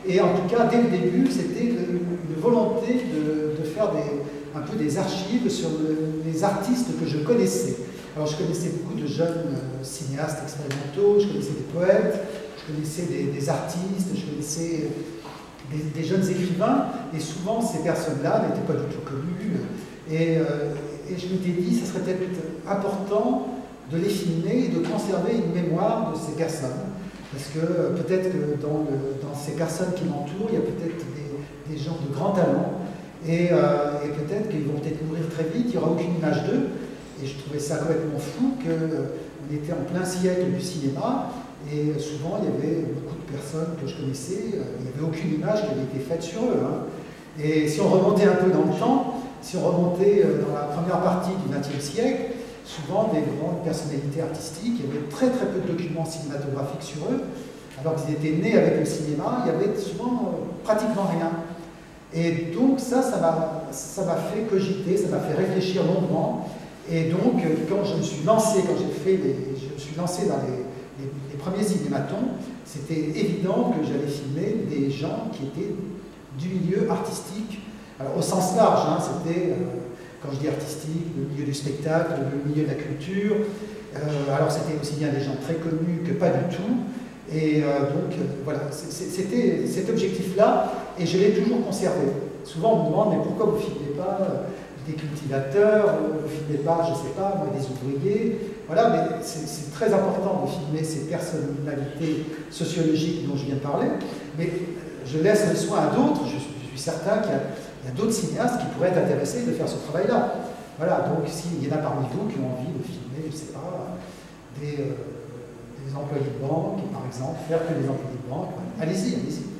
Et en tout cas, dès le début, c'était une volonté de faire un peu des archives sur les artistes que je connaissais. Alors je connaissais beaucoup de jeunes cinéastes expérimentaux, je connaissais des poètes, je connaissais des artistes, je connaissais des jeunes écrivains, et souvent ces personnes-là n'étaient pas du tout connues. Et je m'étais dit, ce serait peut-être important de les filmer et de conserver une mémoire de ces personnes. Parce que peut-être que dans ces personnes qui m'entourent, il y a peut-être des gens de grand talent, et peut-être qu'ils vont peut-être mourir très vite, il n'y aura aucune image d'eux. Et je trouvais ça complètement fou qu'on était en plein siècle du cinéma, et souvent il y avait beaucoup de personnes que je connaissais, il n'y avait aucune image qui avait été faite sur eux. Hein. Et si on remontait un peu dans le temps, si on remontait dans la première partie du XXe siècle, souvent des grandes personnalités artistiques, il y avait très très peu de documents cinématographiques sur eux, alors qu'ils étaient nés avec le cinéma, il y avait souvent pratiquement rien. Et donc ça m'a fait cogiter, ça m'a fait réfléchir longuement. Et donc quand je me suis lancé, je me suis lancé dans les premiers cinématons, c'était évident que j'allais filmer des gens qui étaient du milieu artistique. Alors au sens large, hein, c'était, quand je dis artistique, le milieu du spectacle, le milieu de la culture. Alors c'était aussi bien des gens très connus que pas du tout. Et donc voilà, c'était cet objectif-là, et je l'ai toujours conservé. Souvent on me demande, mais pourquoi vous ne filmez pas des cultivateurs, vous ne filmez pas, je ne sais pas, moi, des ouvriers. Voilà, mais c'est très important de filmer ces personnalités sociologiques dont je viens de parler. Mais je laisse le soin à d'autres, je suis certain qu'il y a d'autres cinéastes qui pourraient être intéressés de faire ce travail-là. Voilà, donc s'il y en a parmi vous qui ont envie de filmer, je ne sais pas, des employés de banque, par exemple, faire que des employés de banque, allez-y, allez-y.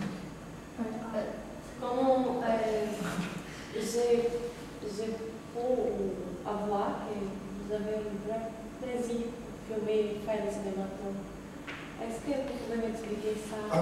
Comment j'ai pour avoir que vous avez un vrai plaisir de filmer et faire des cinématons. Est-ce que vous pouvez m'expliquer ça? Ah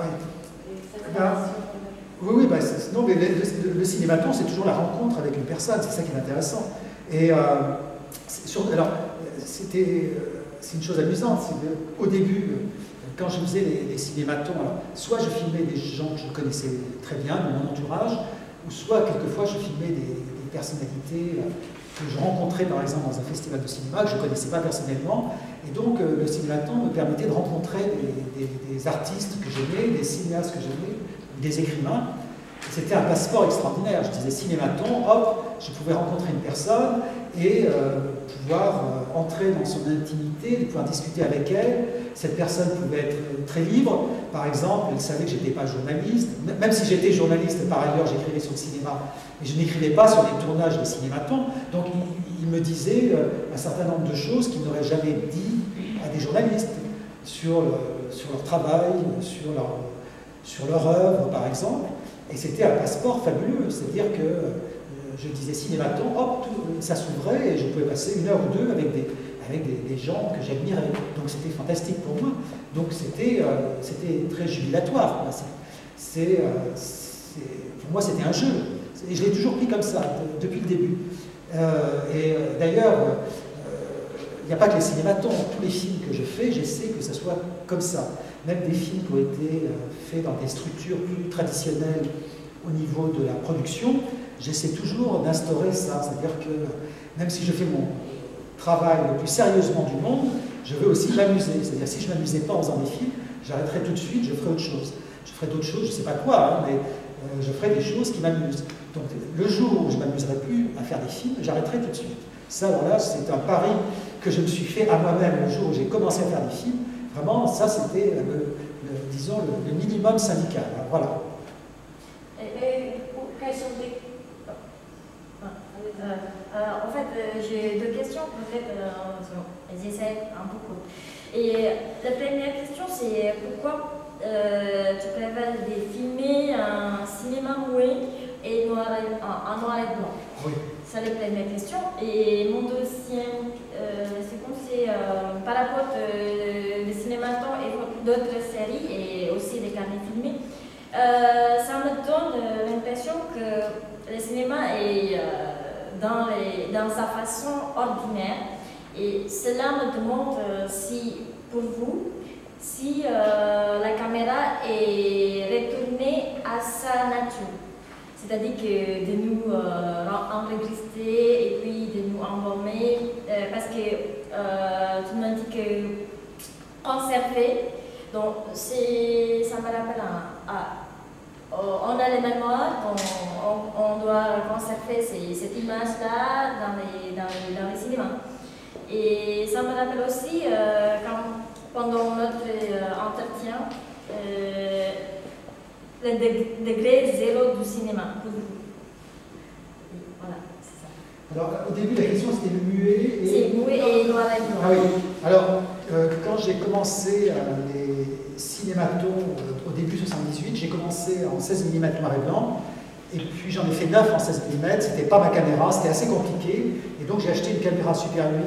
oui. Oui, non, mais le cinématon, c'est toujours la rencontre avec une personne, c'est ça qui est intéressant. Et alors, c'est une chose amusante, au début, quand je faisais les cinématons, alors, soit je filmais des gens que je connaissais très bien, de mon entourage, ou soit quelquefois je filmais des personnalités que je rencontrais par exemple dans un festival de cinéma que je ne connaissais pas personnellement. Et donc le cinématon me permettait de rencontrer des artistes que j'aimais, des cinéastes que j'aimais, des écrivains. C'était un passeport extraordinaire. Je disais cinématon, hop, je pouvais rencontrer une personne et pouvoir entrer dans son intimité, de pouvoir discuter avec elle. Cette personne pouvait être très libre. Par exemple, elle savait que je n'étais pas journaliste. Même si j'étais journaliste, par ailleurs, j'écrivais sur le cinéma. Mais je n'écrivais pas sur les tournages de cinématons. Donc, il me disait un certain nombre de choses qu'il n'aurait jamais dit à des journalistes sur leur travail, sur leur œuvre, par exemple. Et c'était un passeport fabuleux. C'est-à-dire que je disais cinématon, hop, ça s'ouvrait et je pouvais passer 1 heure ou 2 avec des gens que j'admirais. Donc c'était fantastique pour moi. Donc c'était très jubilatoire. Pour moi, c'était un jeu. Et je l'ai toujours pris comme ça, depuis le début. Et d'ailleurs, il n'y a pas que les cinématons. Tous les films que je fais, j'essaie que ça soit comme ça. Même des films qui ont été faits dans des structures plus traditionnelles au niveau de la production, j'essaie toujours d'instaurer ça. C'est-à-dire que même si je fais mon travail le plus sérieusement du monde, je veux aussi m'amuser. C'est-à-dire si je ne m'amusais pas en faisant des films, j'arrêterais tout de suite, je ferais autre chose. Je ferais d'autres choses, je ne sais pas quoi, hein, mais je ferais des choses qui m'amusent. Donc le jour où je ne m'amuserai plus à faire des films, j'arrêterai tout de suite. Ça, alors là, c'est un pari que je me suis fait à moi-même le jour où j'ai commencé à faire des films. Vraiment, ça, c'était, disons, le minimum syndical. Hein, voilà. Quels sont des... En fait, j'ai 2 questions, peut-être, j'essaie un peu court. Et la première question, c'est pourquoi tu préfères de filmer un cinéma muet et en noir et blanc? Oui. C'est la première question. Et mon deuxième seconde, c'est par rapport des cinématons et d'autres séries et aussi des carnets filmés. Ça me donne l'impression que le cinéma est dans sa façon ordinaire. Et cela me demande si, pour vous, si la caméra est retournée à c'est-à-dire que de nous enregistrer et puis de nous informer, parce que tout le monde dit que conserver, donc ça me rappelle on a les mémoires, on doit conserver cette image-là dans les cinémas. Et ça me rappelle aussi pendant notre entretien, le degré zéro du cinéma. Voilà, c'est ça. Alors, au début, la question c'était le muet et... C'est muet et noir et blanc. Ah oui. Alors, quand j'ai commencé les cinématons, au début 78, j'ai commencé en 16 mm noir et blanc, et puis j'en ai fait 9 en 16 mm, c'était pas ma caméra, c'était assez compliqué, et donc j'ai acheté une caméra Super 8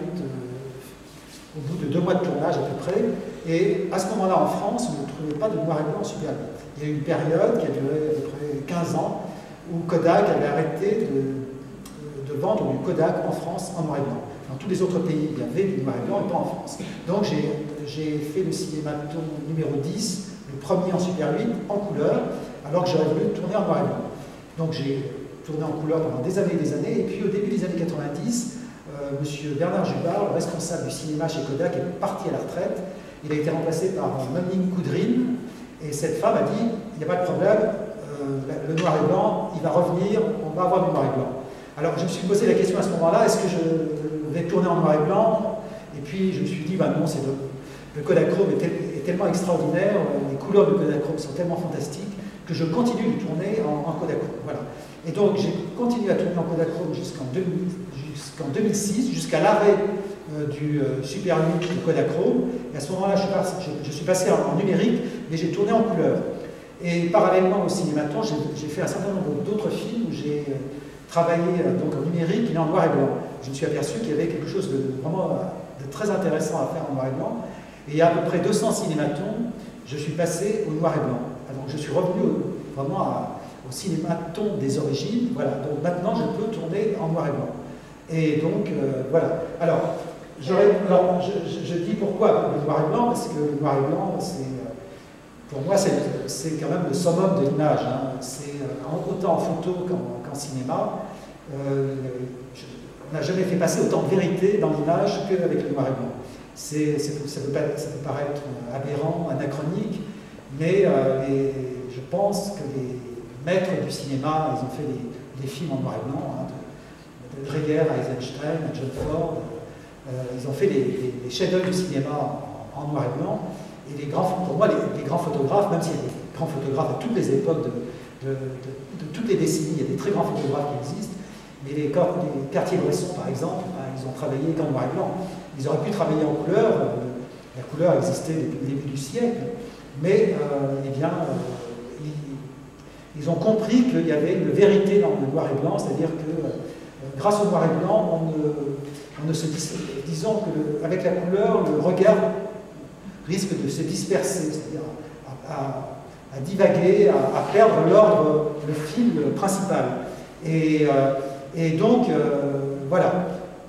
au bout de 2 mois de tournage à peu près, et à ce moment-là en France, on ne trouvait pas de noir et blanc en Super 8. Il y a eu une période qui a duré à peu près 15 ans, où Kodak avait arrêté de vendre du Kodak en France en noir et blanc. Dans tous les autres pays, il y avait du noir et blanc et pas en France. Donc j'ai fait le cinématon numéro 10, le premier en Super 8, en couleur, alors que j'aurais voulu tourner en noir et blanc. Donc j'ai tourné en couleur pendant des années, et puis au début des années 90, M. Bernard Jubard, le responsable du cinéma chez Kodak, est parti à la retraite. Il a été remplacé par Mamine Koudrine, et cette femme a dit, il n'y a pas de problème, le noir et blanc, il va revenir, on va avoir du noir et blanc. Alors je me suis posé la question à ce moment-là, est-ce que je vais tourner en noir et blanc? Et puis je me suis dit, bah non, le Kodachrome est tellement extraordinaire, les couleurs du Kodachrome sont tellement fantastiques, que je continue de tourner en Kodachrome. Voilà. Et donc j'ai continué à tourner en Kodachrome jusqu'en 2006, jusqu'à l'arrêt du Super 8 de Kodachrome. Et à ce moment-là, je suis passé en numérique, mais j'ai tourné en couleur. Et parallèlement au cinématon, j'ai fait un certain nombre d'autres films où j'ai travaillé donc en numérique et en noir et blanc. Je me suis aperçu qu'il y avait quelque chose de vraiment de très intéressant à faire en noir et blanc. Et il y a à peu près 200 cinématons, je suis passé au noir et blanc. Donc je suis revenu vraiment au cinématon des origines. Voilà. Donc maintenant, je peux tourner en noir et blanc. Et donc, voilà. Alors, je dis pourquoi le noir et blanc, parce que le noir et blanc, pour moi, c'est quand même le summum de l'image. Hein. C'est autant en photo qu'en cinéma. On n'a jamais fait passer autant de vérité dans l'image qu'avec le noir et blanc. Ça peut paraître aberrant, anachronique, mais je pense que les maîtres du cinéma, ils ont fait des films en noir et blanc, hein, de Dreyer à Eisenstein, à John Ford. Ils ont fait les chefs-d'œuvre du cinéma en noir et blanc. Et pour moi, les grands photographes, même s'il y a des grands photographes à toutes les époques de toutes les décennies, il y a des très grands photographes qui existent, mais les Cartier-Bresson, par exemple, ils ont travaillé qu'en noir et blanc. Ils auraient pu travailler en couleur, la couleur existait depuis le début du siècle, mais ils ont compris qu'il y avait une vérité dans le noir et blanc, c'est-à-dire que grâce au noir et blanc, on ne se disons qu'avec la couleur, le regard risque de se disperser, c'est-à-dire à divaguer, à perdre l'ordre, le fil principal. Et donc, voilà.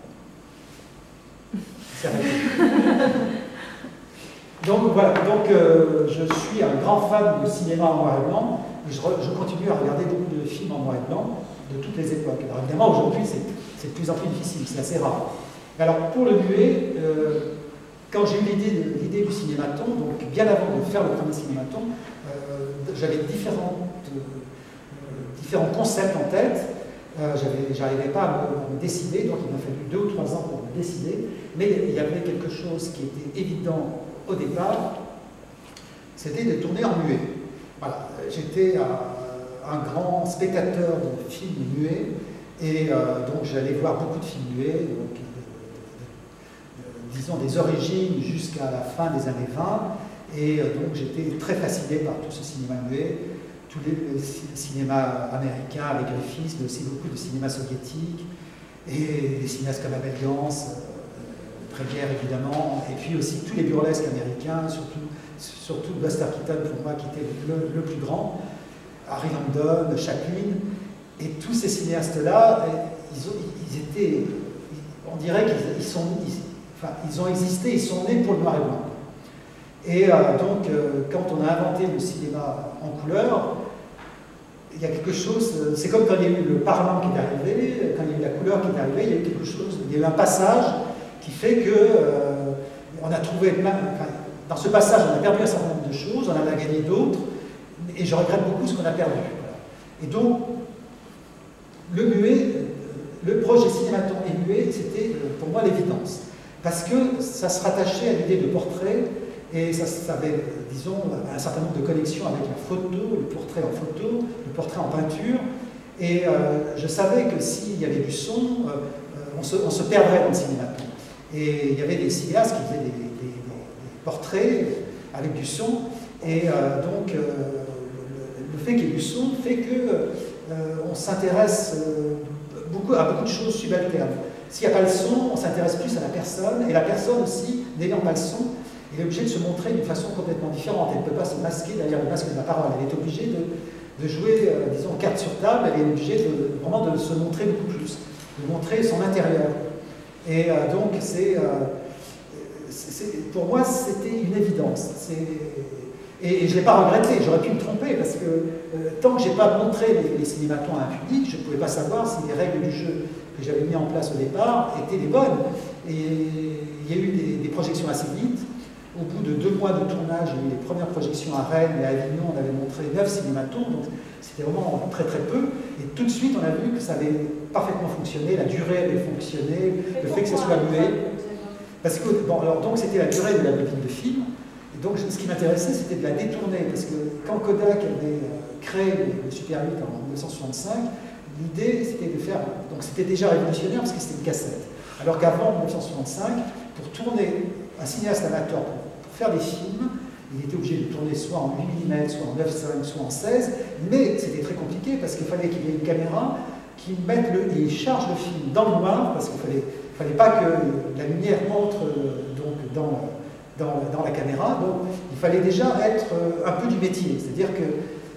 Donc voilà, je suis un grand fan de cinéma en noir et blanc, et je continue à regarder beaucoup de films en noir et blanc de toutes les époques. Alors évidemment, aujourd'hui, c'est de plus en plus difficile, c'est assez rare. Alors pour le muet, quand j'ai eu l'idée du cinématon, donc bien avant de faire le premier cinématon, j'avais différents concepts en tête. J'arrivais pas à me décider, donc il m'a fallu 2 ou 3 ans pour me décider. Mais il y avait quelque chose qui était évident au départ, c'était de tourner en muet. Voilà, j'étais un grand spectateur de films muets, et donc j'allais voir beaucoup de films muets, donc, disons des origines jusqu'à la fin des années 20, et donc j'étais très fasciné par tout ce cinéma muet, tout le cinéma américain avec Griffith, mais aussi beaucoup de cinéma soviétique, et des cinéastes comme Abel Gance, Préguerre évidemment, et puis aussi tous les burlesques américains, surtout Buster Keaton pour moi qui était le plus grand, Harry Langdon, Chaplin, et tous ces cinéastes-là, ils étaient, on dirait qu'ils ont existé, ils sont nés pour le noir et blanc. Et donc, quand on a inventé le cinéma en couleur, il y a quelque chose, c'est comme quand il y a eu le parlant qui est arrivé, quand il y a eu la couleur qui est arrivée, il y a eu quelque chose, il y a eu un passage qui fait que on a trouvé, dans ce passage, on a perdu un certain nombre de choses, on en a gagné d'autres, et je regrette beaucoup ce qu'on a perdu. Voilà. Et donc, le muet, le projet Cinématon et muet, c'était pour moi l'évidence. Parce que ça se rattachait à l'idée de portrait, et ça avait, disons, un certain nombre de connexions avec la photo, le portrait en photo, le portrait en peinture, et je savais que s'il y avait du son, on se perdrait dans le cinématon. Et il y avait des cinéastes qui faisaient des portraits avec du son, et donc le fait qu'il y ait du son fait que on s'intéresse à beaucoup de choses subalternes. S'il n'y a pas le son, on s'intéresse plus à la personne, et la personne aussi, n'ayant pas le son, elle est obligée de se montrer d'une façon complètement différente. Elle ne peut pas se masquer derrière le masque de la parole. Elle est obligée de jouer, disons, carte sur table. Elle est obligée vraiment de se montrer beaucoup plus, de montrer son intérieur. Et donc, pour moi, c'était une évidence. Et je ne l'ai pas regretté, j'aurais pu me tromper, parce que tant que je n'ai pas montré les cinématons à un public, je ne pouvais pas savoir si les règles du jeu que j'avais mis en place au départ étaient les bonnes. Et il y a eu des projections assez vite. Au bout de 2 mois de tournage, il y a eu les premières projections à Rennes et à Avignon, on avait montré 9 cinématons, donc c'était vraiment très très peu. Et tout de suite, on a vu que ça avait parfaitement fonctionné, la durée avait fonctionné, le fait que ce soit muet. Parce que, bon, alors donc c'était la durée de la bobine de film. Et donc ce qui m'intéressait, c'était de la détourner, parce que quand Kodak avait créé le Super 8 en 1965, l'idée c'était de faire, donc c'était déjà révolutionnaire parce que c'était une cassette. Alors qu'avant, en 1965, pour tourner un cinéaste amateur, pour faire des films, il était obligé de tourner soit en 8 mm, soit en 9,5, soit en 16, mais c'était très compliqué parce qu'il fallait qu'il y ait une caméra qui charge le film dans le noir, parce qu'il ne fallait pas que la lumière entre donc, dans la caméra, donc il fallait déjà être un peu du métier, c'est-à-dire que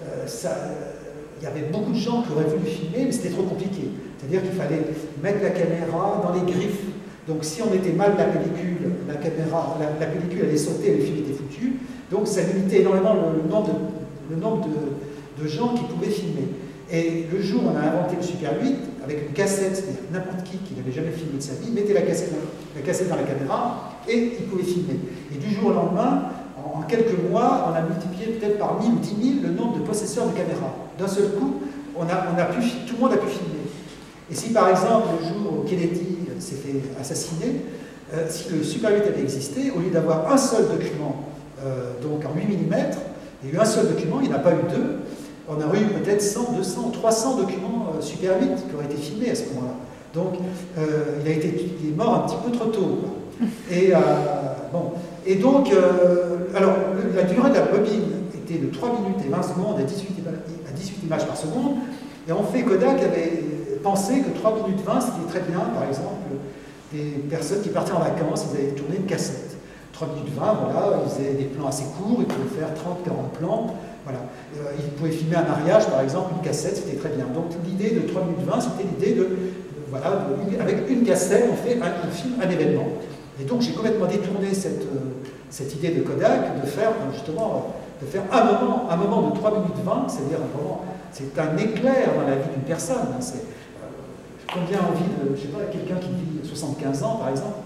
il y avait beaucoup de gens qui auraient voulu filmer, mais c'était trop compliqué. C'est-à-dire qu'il fallait mettre la caméra dans les griffes. Donc si on mettait mal la pellicule, la pellicule allait sauter et le film était foutu. Donc ça limitait énormément le nombre de gens qui pouvaient filmer. Et le jour où on a inventé le Super 8, avec une cassette, c'est-à-dire n'importe qui n'avait jamais filmé de sa vie, mettait la cassette dans la caméra et il pouvait filmer. Et du jour au lendemain, en quelques mois, on a multiplié peut-être par 1000 ou 10 000 le nombre de possesseurs de caméras. D'un seul coup, tout le monde a pu filmer. Et si par exemple, le jour où Kennedy s'est fait assassiner, si le Super 8 avait existé, au lieu d'avoir un seul document, donc en 8 mm, il y a eu un seul document, il n'y en a pas eu 2, on aurait eu peut-être 100, 200, 300 documents Super 8 qui auraient été filmés à ce moment-là. Donc, il est mort un petit peu trop tôt. Et, bon. Et donc, alors, la durée de la bobine était de 3 minutes et 20 secondes à 18 images par seconde. Et en fait, Kodak avait pensé que 3 minutes 20, c'était très bien. Par exemple, des personnes qui partaient en vacances, ils avaient tourné une cassette. 3 minutes 20, voilà, ils faisaient des plans assez courts, ils pouvaient faire 30-40 plans. Voilà. Ils pouvaient filmer un mariage, par exemple, une cassette, c'était très bien. Donc l'idée de 3 minutes 20, c'était l'idée voilà, avec une cassette, on fait un film, un événement. Et donc j'ai complètement détourné cette idée de Kodak de faire justement un moment de 3 minutes 20, c'est-à-dire c'est un éclair dans la vie d'une personne. Combien envie de, je sais pas, quelqu'un qui vit 75 ans par exemple,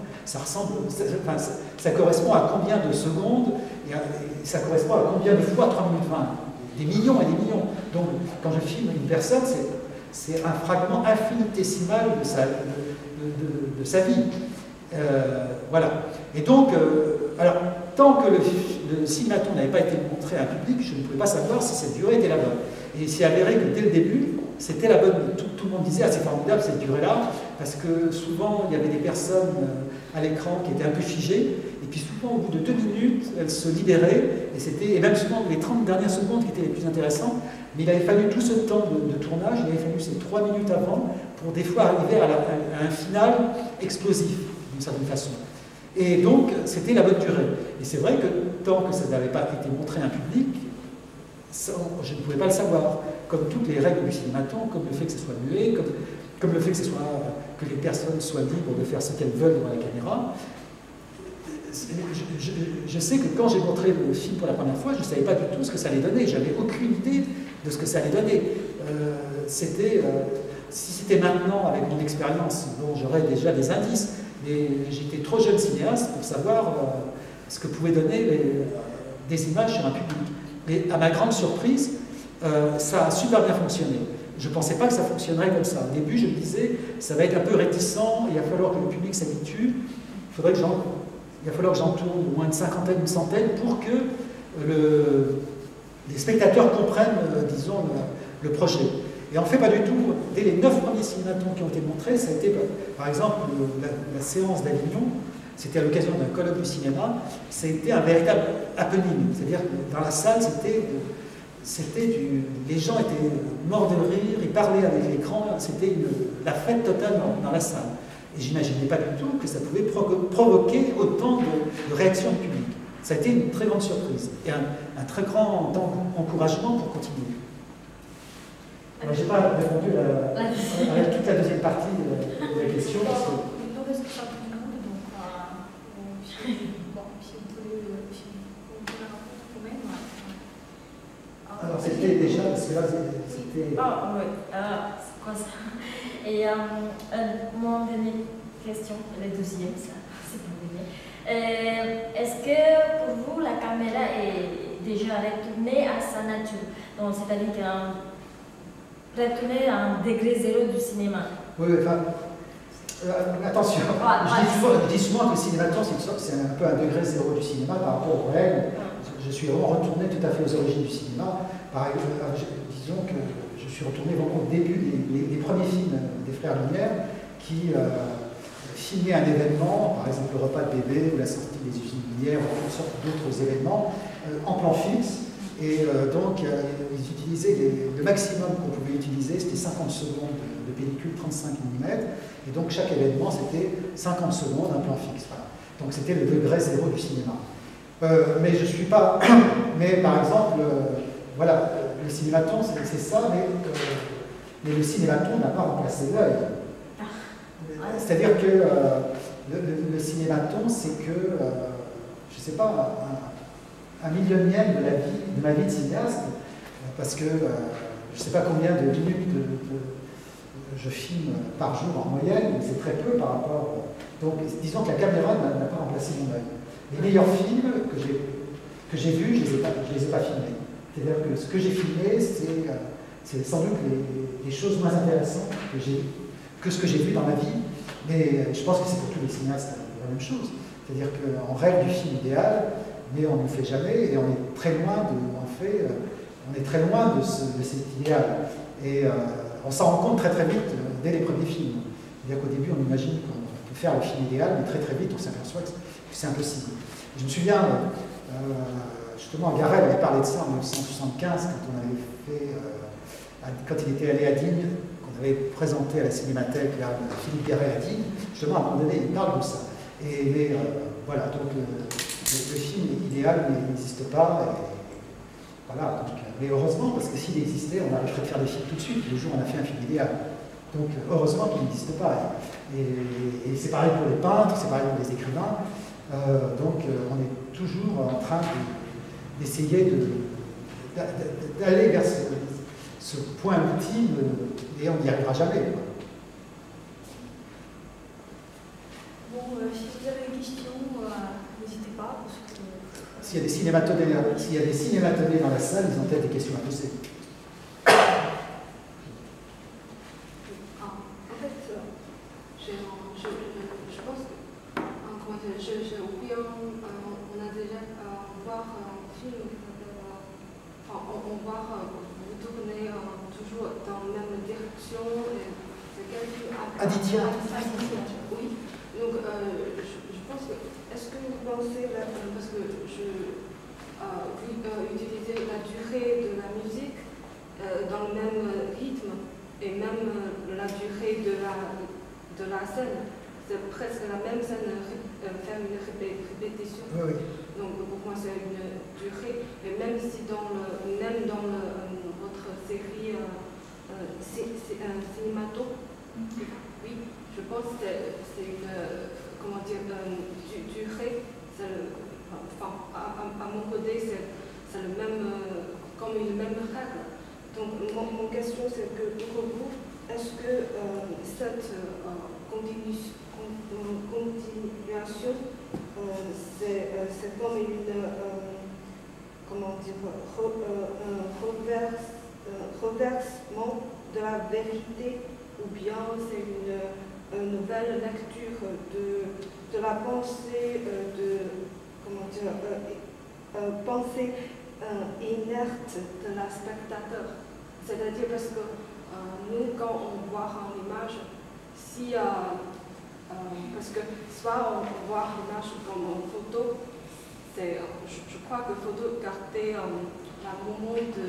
ça correspond à combien de secondes, et ça correspond à combien de fois 3 minutes 20, des millions et des millions. Donc quand je filme une personne, c'est un fragment infinitésimal de sa vie. Voilà. Et donc, alors, tant que le cinématon n'avait pas été montré à un public, je ne pouvais pas savoir si cette durée était la bonne. Et il s'est avéré que dès le début, c'était la bonne. Tout le monde disait, ah, c'est formidable cette durée-là, parce que souvent, il y avait des personnes à l'écran qui étaient un peu figées, et puis souvent, au bout de 2 minutes, elles se libéraient, et même souvent les 30 dernières secondes qui étaient les plus intéressantes, mais il avait fallu tout ce temps de tournage, il avait fallu ces 3 minutes avant, pour des fois arriver à un final explosif, d'une certaine façon. Et donc, c'était la bonne durée. Et c'est vrai que tant que ça n'avait pas été montré à un public, je ne pouvais pas le savoir. Comme toutes les règles du cinématon, comme le fait que ce soit muet, comme le fait que les personnes soient libres de faire ce qu'elles veulent devant la caméra. Je sais que quand j'ai montré le film pour la première fois, je ne savais pas du tout ce que ça allait donner. Je n'avais aucune idée de ce que ça allait donner. si c'était maintenant, avec mon expérience, bon, j'aurais déjà des indices, mais j'étais trop jeune cinéaste pour savoir ce que pouvaient donner des images sur un public. Mais à ma grande surprise, ça a super bien fonctionné. Je ne pensais pas que ça fonctionnerait comme ça. Au début, je me disais, ça va être un peu réticent, il va falloir que le public s'habitue, il va falloir que j'en tourne au moins une cinquantaine, une centaine, pour que les spectateurs comprennent, disons, le projet. Et en fait, pas du tout. Dès les 9 premiers cinématons qui ont été montrés, ça a été, par exemple, la séance d'Avignon, c'était à l'occasion d'un colloque du cinéma, ça a été un véritable happening. C'est-à-dire que dans la salle, les gens étaient morts de rire, ils parlaient avec l'écran, c'était la fête totale dans la salle. Et j'imaginais pas du tout que ça pouvait provoquer autant de réactions du public. Ça a été une très grande surprise et un très grand encouragement pour continuer. Alors, je n'ai pas répondu à toute la deuxième partie de la question. Parce que... Alors c'était déjà, parce que là c'était... Ah oui, c'est quoi ça? Et mon dernière question, la deuxième, ça, c'est mon dernier. Est-ce que pour vous, la caméra est déjà retournée à sa nature? Donc, c'est-à-dire retournée à un degré zéro du cinéma? Oui, enfin, attention, je dis souvent que le cinématon, c'est un peu un degré zéro du cinéma par rapport au réel. Je suis vraiment retourné tout à fait aux origines du cinéma. Par exemple, disons que je suis retourné vraiment au début des premiers films des Frères Lumière qui filmaient un événement, par exemple le repas de bébé ou la sortie des usines minières ou toutes sortes d'autres événements en plan fixe. Et donc, ils utilisaient le maximum qu'on pouvait utiliser, c'était 50 secondes de pellicule 35 mm. Et donc, chaque événement, c'était 50 secondes, un plan fixe. Voilà. Donc, c'était le degré zéro du cinéma. Mais je ne suis pas... Mais par exemple, voilà, le cinématon, c'est ça, mais le cinématon n'a pas remplacé l'œil. C'est-à-dire que le cinématon, c'est que, je ne sais pas, un millionième de ma vie de cinéaste, parce que je ne sais pas combien de minutes je filme par jour en moyenne, mais c'est très peu par rapport... Donc, disons que la caméra n'a pas remplacé mon œil. Les meilleurs films que j'ai vus, je ne les ai pas filmés. C'est-à-dire que ce que j'ai filmé, c'est sans doute les choses moins intéressantes que ce que j'ai vu dans ma vie, mais je pense que c'est pour tous les cinéastes la même chose. C'est-à-dire qu'on rêve du film idéal, mais on ne le fait jamais, et on est très loin de cet idéal. Et on s'en rend compte très très vite dès les premiers films. C'est-à-dire qu'au début, on imagine qu'on peut faire le film idéal, mais très très vite, on s'aperçoit que c'est impossible. Je me souviens, justement, Garrel avait parlé de ça en 1975, quand on avait fait, quand il était allé à Digne, qu'on avait présenté à la Cinémathèque, là, Philippe Garrel à Digne, justement, à un moment donné, il parle de ça. Mais voilà, donc le film idéal n'existe pas. Et, voilà, donc, mais heureusement, parce que s'il existait, on arriverait de faire des films tout de suite. Le jour où on a fait un film idéal. Donc heureusement qu'il n'existe pas. Et c'est pareil pour les peintres, c'est pareil pour les écrivains. Donc on est toujours en train d'essayer d'aller vers ce point ultime et on n'y arrivera jamais. Bon, si vous avez des questions, n'hésitez pas. Parce que... S'il y a des cinématonnés dans la salle, ils ont peut-être des questions à poser. Je pense que, on a déjà voir un film, on voit vous tournez toujours dans la même direction. Aditya. Oui, donc je pense que, est-ce que vous pensez, parce que utiliser la durée de la musique dans le même rythme et même la durée de la scène, c'est presque la même scène, faire une répétition. Oui. Donc pour moi c'est une durée, et même si dans votre série cinémato, oui, je pense que c'est une, comment dire, durée, à mon côté c'est le même, comme une même règle. Donc mon question question, c'est que pour vous, est-ce que cette continuation, c'est comme une, comment dire, reversement de la vérité, ou bien c'est une nouvelle lecture de la pensée, comment dire, pensée inerte de la spectateur. C'est-à-dire parce que nous, quand on voit en image, si, parce que soit on voit l'image comme en photo, je crois que photo garder la moment de,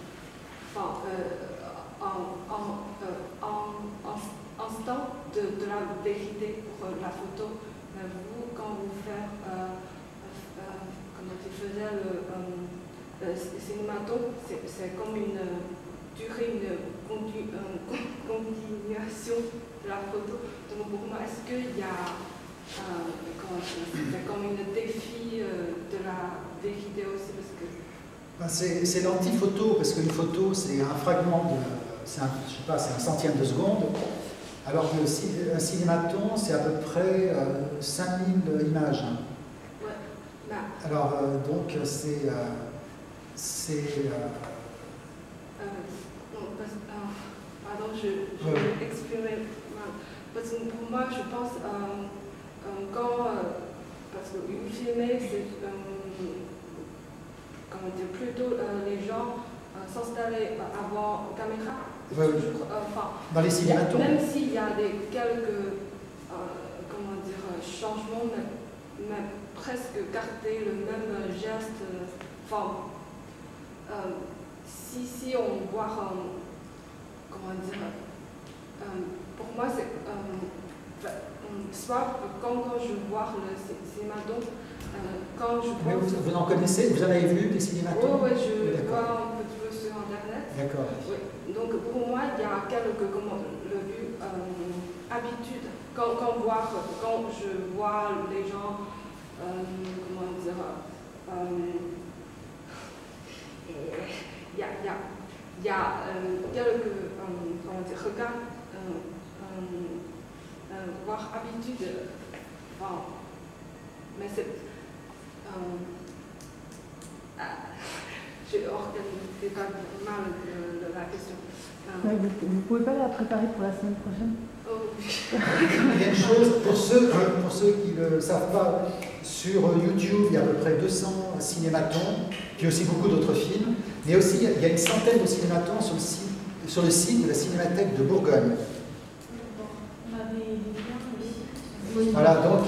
instant de la vérité pour la photo. Mais vous, quand vous faites, comment tu faisais le cinémato, c'est comme une durée, une continuation de la photo. Donc pour moi, est-ce qu'il y a, c'est comme un défi de la vérité aussi, parce que c'est l'anti-photo, parce qu'une photo, c'est un fragment de, je sais pas, c'est un centième de seconde, alors que un cinématon, c'est à peu près 5000 images. Ouais. Alors, donc, pardon, je vais exprimer mal. Parce que pour moi, je pense, parce que une filmée, c'est comment dire, plutôt les gens s'installer avant la caméra. Dans les cinématons. Même s'il y a quelques comment dire, changements, mais presque garder le même geste. Si on voit, comment dire, pour moi, c'est soit quand je vois le cinématon, quand je vois. Mais vous en connaissez? Vous en avez vu des cinématons? Oui, je vois un petit peu sur Internet. D'accord. Oui. Donc pour moi, il y a quelques, comment le but, habitude. Quand je vois les gens, comment dire, il y a quelques, comment dire, regards, voire habitude. Mais c'est, je n'organise pas mal la question. Vous ne pouvez pas la préparer pour la semaine prochaine? Oh. Il y a une chose, pour ceux qui ne le savent pas, sur YouTube, il y a à peu près 200 cinématons, puis aussi beaucoup d'autres films, mais aussi il y a une centaine de cinématons sur le site de la Cinémathèque de Bourgogne. Voilà, donc...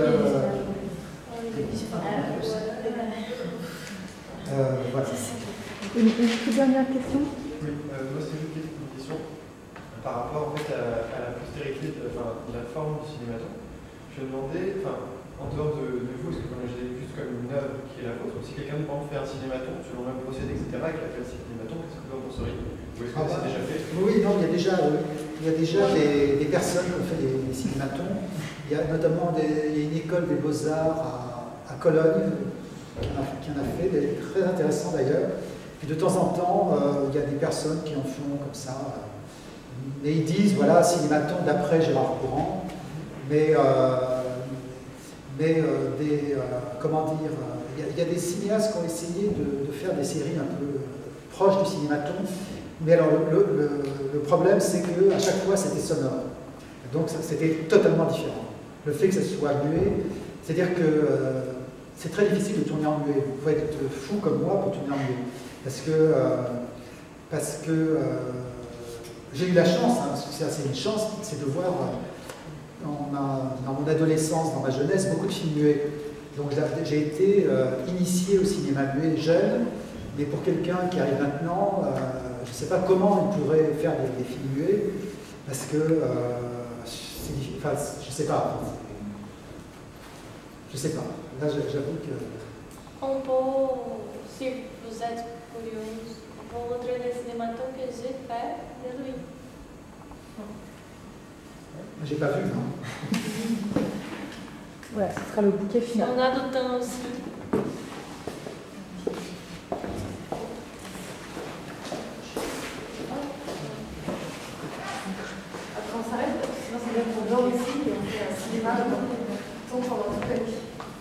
voilà. Une toute dernière question? Oui, moi c'est juste une question par rapport en fait, à la postérité de la forme du cinématon. Je me demandais, en dehors de vous, parce que je l'ai juste comme une œuvre qui est la vôtre, si quelqu'un de fait un cinématon selon le même procédé, etc., et qu'il appelle cinématon, qu'est-ce que vous en penseriez? Ou est-ce que c'est déjà fait? Oui, non, il y a déjà des personnes qui ont fait des cinématons. Il y a notamment il y a une école des beaux-arts à Cologne qui en a fait, des très intéressant d'ailleurs. Puis de temps en temps, il y a des personnes qui en font comme ça. Mais ils disent, voilà, cinématon d'après Gérard Courant. Mais comment dire, il y a des cinéastes qui ont essayé de faire des séries un peu proches du cinématon. Mais alors, le problème, c'est qu'à chaque fois, c'était sonore. Donc, c'était totalement différent. Le fait que ça soit muet, c'est-à-dire que c'est très difficile de tourner en muet. Vous pouvez être fou comme moi pour tourner en muet. Parce que j'ai eu la chance, hein, parce que c'est une chance, c'est de voir dans mon adolescence, dans ma jeunesse, beaucoup de films muets. Donc j'ai été initié au cinéma muet jeune, mais pour quelqu'un qui arrive maintenant, je ne sais pas comment il pourrait faire des films muets, parce que c'est difficile, enfin, je ne sais pas. Je ne sais pas. Là, j'avoue que... On peut, si vous êtes curieux, on peut montrer les cinématons que j'ai fait de lui. J'ai pas vu, non. Voilà, ce sera le bouquet final. On a du temps aussi. dira ton pendant toute ta vie.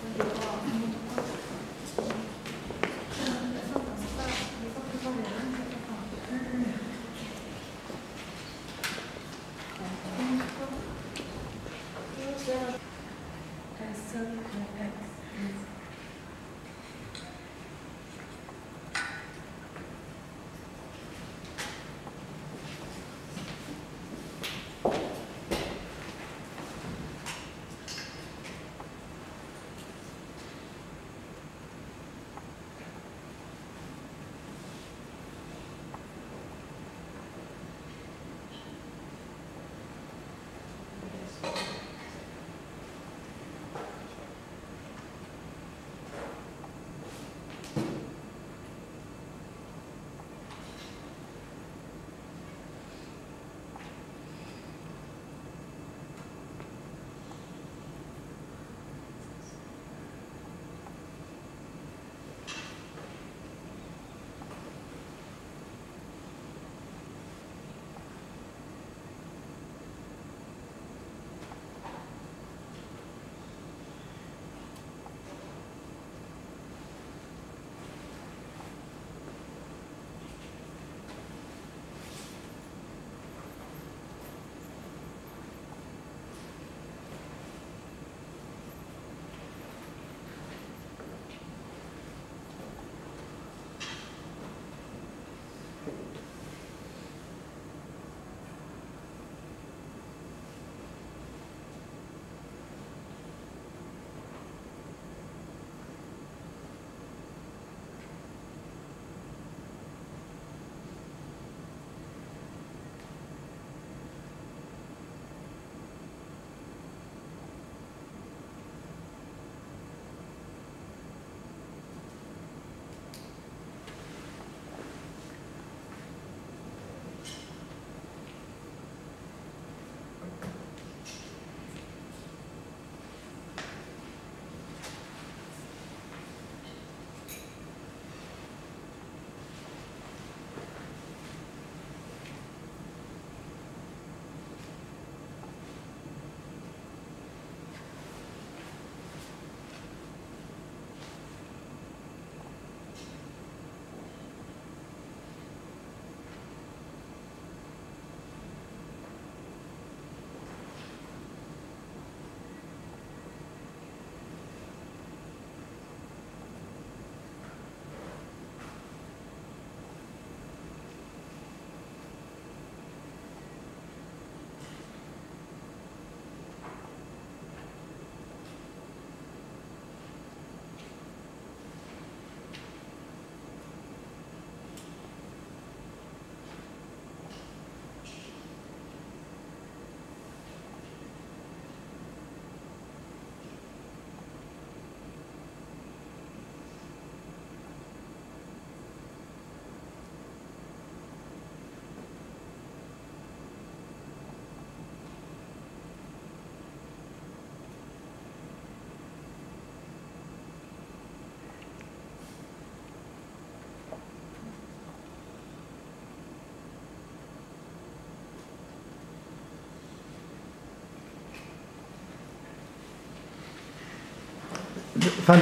Enfin,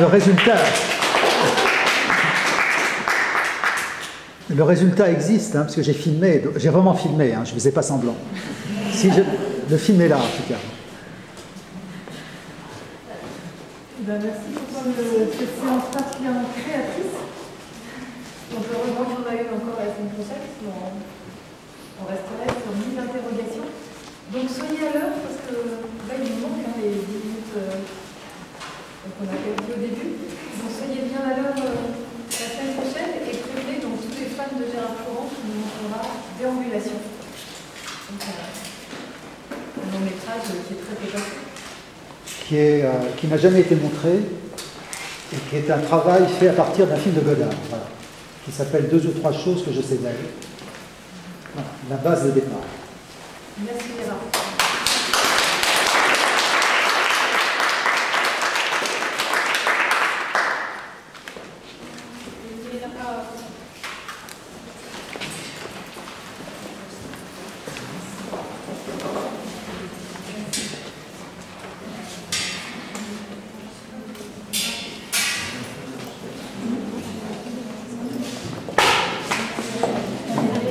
le résultat existe, hein, parce que j'ai filmé, j'ai vraiment filmé, hein, je ne faisais pas semblant. Le film est là, en tout cas. Merci pour cette séance particulièrement créatrice. Donc, heureusement qu'il y en a eu encore la semaine prochaine, sinon on resterait sur 1000 interrogations. Donc, soyez à l'heure, parce que là, il nous manque les 10 minutes qu'on a calculées au début. Donc, soyez bien à l'heure la semaine prochaine et prévenez donc tous les fans de Gérard Florent qui nous montrera Déambulation. Donc, un long métrage qui est très évoqué. Qui n'a jamais été montré et qui est un travail fait à partir d'un film de Godard, voilà, qui s'appelle 2 ou 3 choses que je sais d'elle. Voilà, la base de départ. Merci Gérard.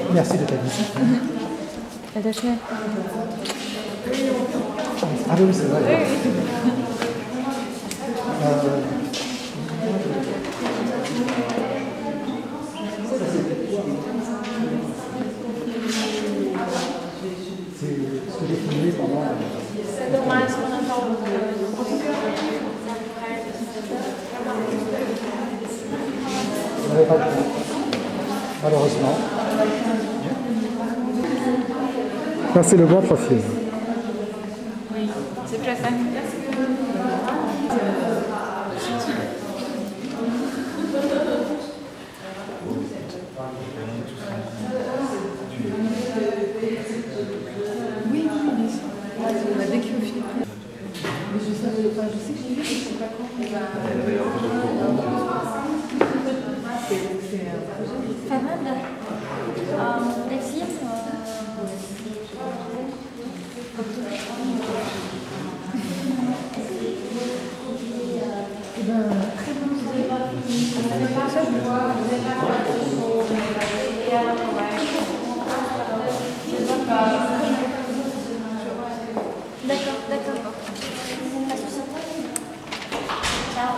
Merci de ta visite. Ah oui, c'est vrai. C'est ce que j'ai filmé pendant... C'est dommage qu'on n'a pas On n'avait pas de temps, malheureusement. Là, c'est le bon profil. Oui, c'est très simple. Oui, bien sûr. On a vécu au film. Mais je sais que j'ai vu, je ne sais pas quand. Fernanda, les films, Eh ben, très bon. D'accord, d'accord. Ciao.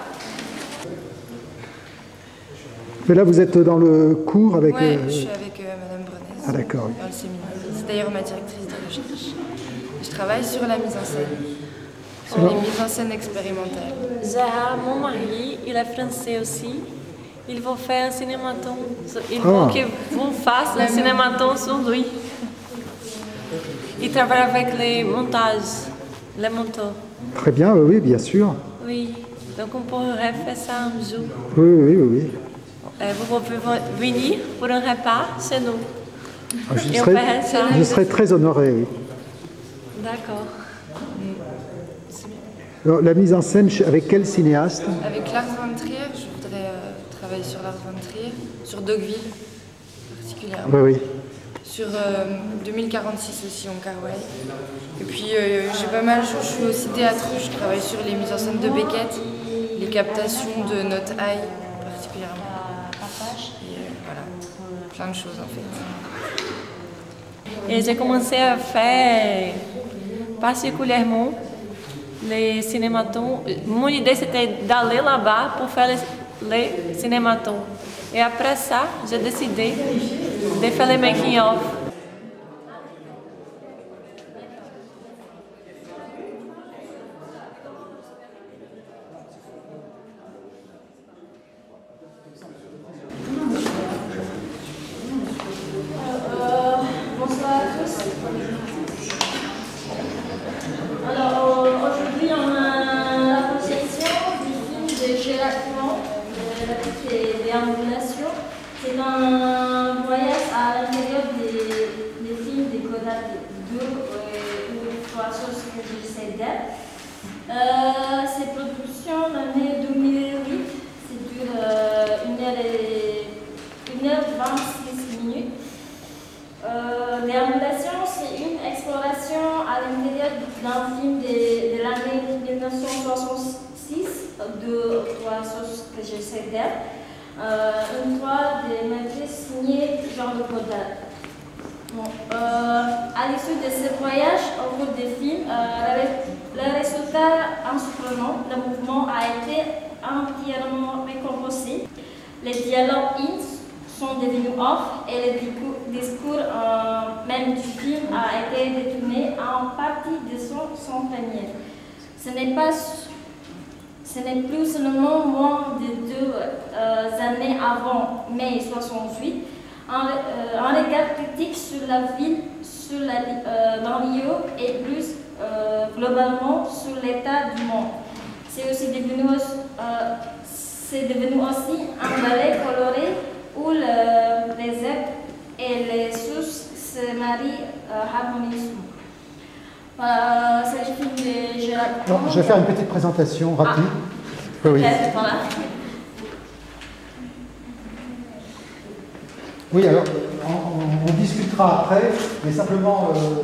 Mais là, vous êtes dans le cours avec... Oui, je suis avec Madame Brenes. Ah d'accord. Dans le séminaire. C'est d'ailleurs ma directrice de recherche. Je travaille sur la mise en scène. Sur les mises en scène expérimentales. Gérard, mon mari, il est français aussi. Ils vont faire un cinématon. Ils vont faire un cinématon sur lui. Il travaille avec les montages, les monteurs. Très bien, oui, bien sûr. Oui, donc on pourrait faire ça un jour. Oui. Vous pouvez venir pour un repas chez nous. Je serais très honoré, oui. D'accord. Alors, la mise en scène, avec quel cinéaste? Avec Lars von Trier, je voudrais travailler sur Lars von Trier, sur Dogville particulièrement. Oui. Sur 2046 aussi, en Carway. Et puis j'ai pas mal, je suis aussi théâtre, je travaille sur les mises en scène de Beckett, les captations de Not Eye particulièrement. Et voilà, plein de choses en fait. Et j'ai commencé à faire particulièrement les cinématons. Mon idée c'était d'aller là-bas pour faire les cinématons. Et après ça, j'ai décidé de faire les making-of. Bonsoir à tous. Alors aujourd'hui on a la projection du film de Gérard Piron, La petite déambulation. C'est un voyage à l'intérieur des films de Godard 2 ou 3 choses que j'essaie d'être. Cette production l'année 2008, c'est dure 1h26 minutes. Déambulation, c'est une exploration à l'intérieur d'un film de l'année 1966, de 3 choses que j'essaie d'être. Une fois des maîtrises signées Jean-Luc Godard. Bon, à l'issue de ce voyage au cours des films, le résultat en surprenant, le mouvement a été entièrement récompensé. Les dialogues in sont devenus off et le discours même du film a été détourné en partie de son premier. Ce n'est plus seulement moins de 2 années avant mai 68. Un regard critique sur la ville, sur l'enlieu et plus globalement sur l'état du monde. C'est devenu aussi un ballet coloré où les êtres et les sources se marient harmonieusement. Voilà, c'est le film de Gérard Piron. Je vais faire une petite présentation rapide. Oui. Voilà. Oui, alors, on discutera après, mais simplement,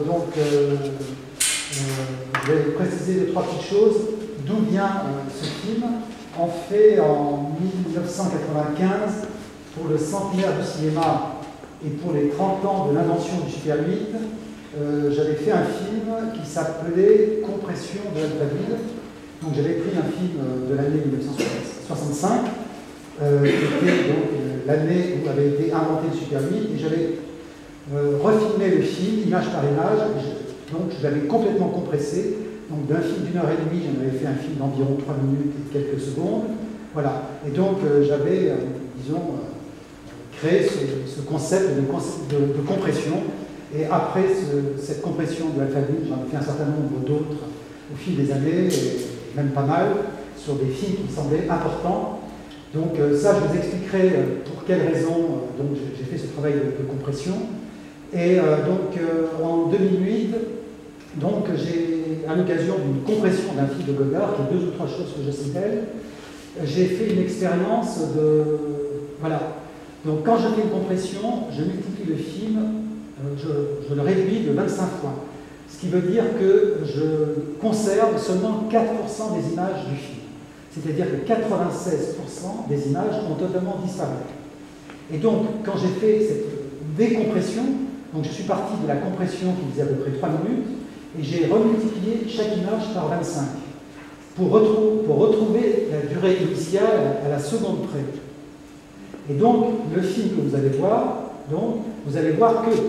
je vais préciser 2-3 petites choses. D'où vient ce film? On fait en 1995, pour le centenaire du cinéma Et pour les 30 ans de l'invention du Super 8, j'avais fait un film qui s'appelait Compression de Alphaville. Donc j'avais pris un film de l'année 1965, qui était donc l'année où avait été inventé le Super 8, et j'avais refilmé le film, image par image, donc je l'avais complètement compressé. Donc d'un film d'1 heure et demie, j'en avais fait un film d'environ 3 minutes et quelques secondes. Voilà. Et donc j'avais, disons, créé ce concept de compression. Et après cette compression de l'Alphaville, j'en ai fait un certain nombre d'autres au fil des années, et même pas mal, sur des films qui me semblaient importants. Donc ça, je vous expliquerai pour quelles raisons donc j'ai fait ce travail de compression. Et donc en 2008, donc j'ai, à l'occasion d'une compression d'un film de Godard, qui est 2 ou 3 choses que je sais d'elle, j'ai fait une expérience de... Voilà. Donc quand je fais une compression, je multiplie le film, je le réduis de 25 fois. Ce qui veut dire que je conserve seulement 4% des images du film. C'est-à-dire que 96% des images ont totalement disparu. Et donc, quand j'ai fait cette décompression, donc je suis parti de la compression qui faisait à peu près 3 minutes, et j'ai remultiplié chaque image par 25 pour retrouver la durée initiale à la seconde près. Et donc, le film que vous allez voir, donc, vous allez voir que 4%,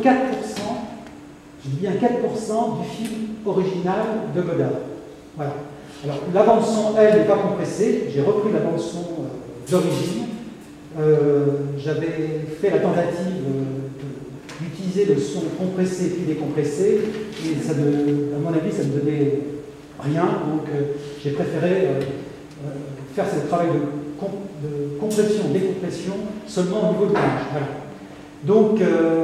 je dis bien 4% du film original de Godard. Voilà. Alors, la bande-son, elle, n'est pas compressée. J'ai repris la bande-son d'origine. J'avais fait la tentative d'utiliser le son compressé puis décompressé. Et ça à mon avis, ça ne donnait rien. Donc, j'ai préféré faire ce travail de compression, décompression, seulement au niveau de l'image. Voilà. Donc,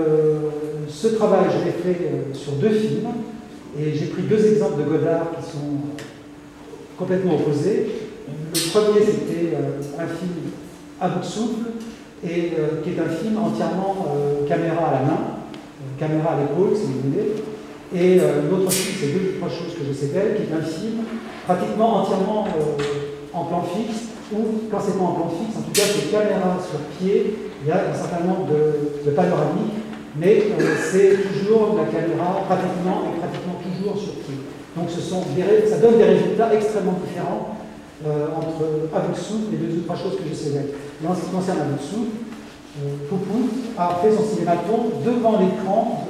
ce travail, je l'ai fait sur 2 films. Et j'ai pris 2 exemples de Godard qui sont complètement opposés. Le premier, c'était un film à bout de souffle, et qui est un film entièrement caméra à la main, caméra à l'épaule, si vous voulez. Et l'autre film, c'est 2 ou 3 choses que je sais d'elle, qui est un film pratiquement entièrement en plan fixe, ou quand c'est pas en plan fixe, en tout cas, c'est caméra sur pied. Il y a un certain nombre de panoramiques, mais c'est toujours la caméra pratiquement toujours sur pied. Donc ça donne des résultats extrêmement différents entre à bout de souffle et 2 ou 3 choses que je sais d'elle. Et en ce qui concerne à bout de souffle, Poupou a fait son cinématon devant l'écran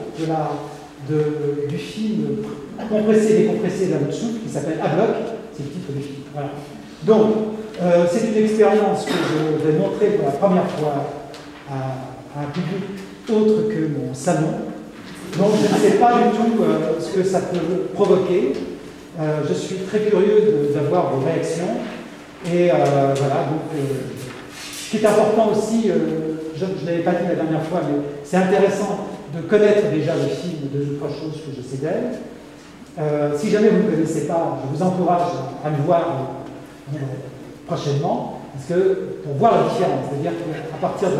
du film compressé et décompressé d'à bout de souffle, qui s'appelle À bloc, c'est le titre du film. Voilà. Donc, c'est une expérience que je vais montrer pour la première fois à un public autre que mon salon. Donc je ne sais pas du tout ce que ça peut provoquer. Je suis très curieux d'avoir vos réactions. Et voilà, donc ce qui est important aussi, je ne l'avais pas dit la dernière fois, mais c'est intéressant de connaître déjà le film de 2 ou 3 choses que je sais d'elle. Si jamais vous ne le connaissez pas, je vous encourage à le voir prochainement. Parce que, pour voir la différence, c'est-à-dire qu'à partir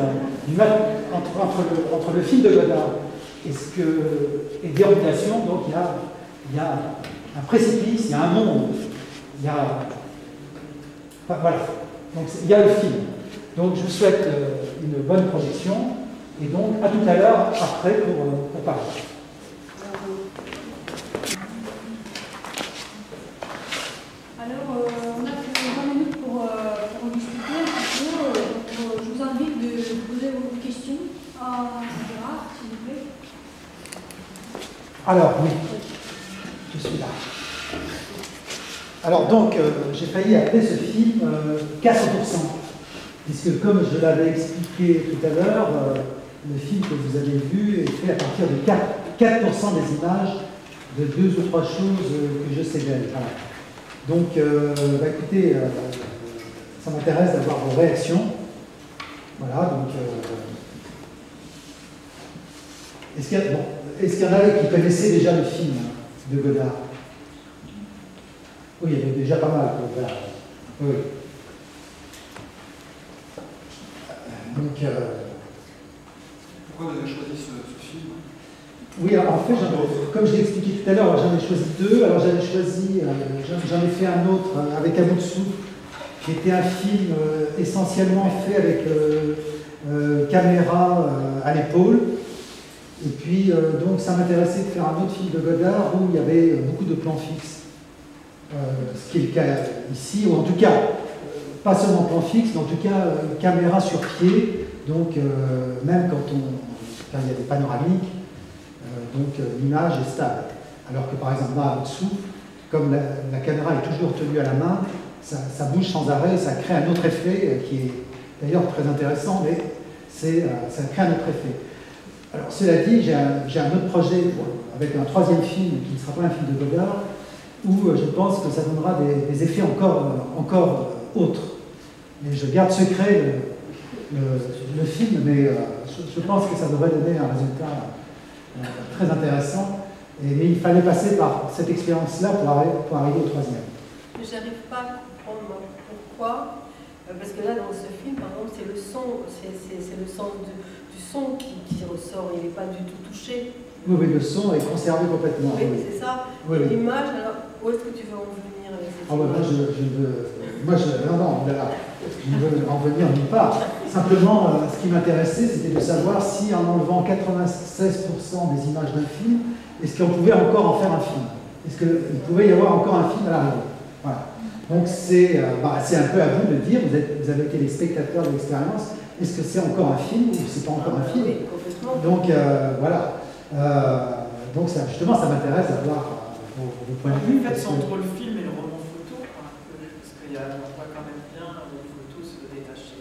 entre le film de Godard et Déambulation, donc il y a un précipice, il y a un monde, il y a... Enfin, voilà, donc il y a le film. Donc je vous souhaite une bonne projection, et donc à tout à l'heure, après, pour parler. On a que 20 minutes pour discuter un petit peu. Je vous invite de poser vos questions à Gérard, s'il vous plaît. Alors, oui, je suis là. Alors donc, j'ai failli appeler ce film K 100%, puisque comme je l'avais expliqué tout à l'heure, le film que vous avez vu est fait à partir de 4% des images de 2 ou 3 choses que je sais d'elle. Voilà. Donc, écoutez, ça m'intéresse d'avoir vos réactions. Voilà, donc... Est-ce qu'il y en a qui connaissaient déjà le film de Godard? Oui, il y en a déjà pas mal. Voilà. Oui. Donc... Pourquoi vous avez choisi ce film? Oui, alors en fait, comme je l'ai expliqué tout à l'heure, j'en ai choisi 2. Alors j'en ai fait un autre avec À bout de souffle, qui était un film essentiellement fait avec caméra à l'épaule. Et puis, donc, ça m'intéressait de faire un autre film de Godard où il y avait beaucoup de plans fixes. Ce qui est le cas ici, ou en tout cas, pas seulement plan fixe, mais en tout cas, caméra sur pied. Donc, même quand il y a des panoramiques, donc l'image est stable. Alors que, par exemple, là, en dessous, comme la caméra est toujours tenue à la main, ça bouge sans arrêt, ça crée un autre effet qui est d'ailleurs très intéressant, mais ça crée un autre effet. Alors, cela dit, j'ai un autre projet avec un troisième film qui ne sera pas un film de Godard, où je pense que ça donnera des effets encore autres. Mais je garde secret le film, mais je pense que ça devrait donner un résultat très intéressant. Mais il fallait passer par cette expérience-là pour arriver au troisième. J'arrive pas à comprendre pourquoi, parce que là dans ce film, par exemple, c'est le son, c'est le sens du son qui ressort, il n'est pas du tout touché. Oui, le son est conservé complètement. Oui, c'est ça. Oui. L'image, alors, où est-ce que tu veux en venir avec cette image? Non, je ne veux en venir nulle part. Simplement, ce qui m'intéressait, c'était de savoir si en enlevant 96% des images d'un film, est-ce qu'on pouvait encore en faire un film? Est-ce qu'il pouvait y avoir encore un film à l'arrivée? Voilà. Donc c'est un peu à vous de dire, vous avez été les spectateurs de l'expérience, est-ce que c'est encore un film ou c'est pas encore un film? Oui, complètement. Donc voilà. Donc justement, ça m'intéresse d'avoir vos points de vue. En fait, c'est entre le film et le roman photo, parce qu'on voit quand même bien les photos se détacher.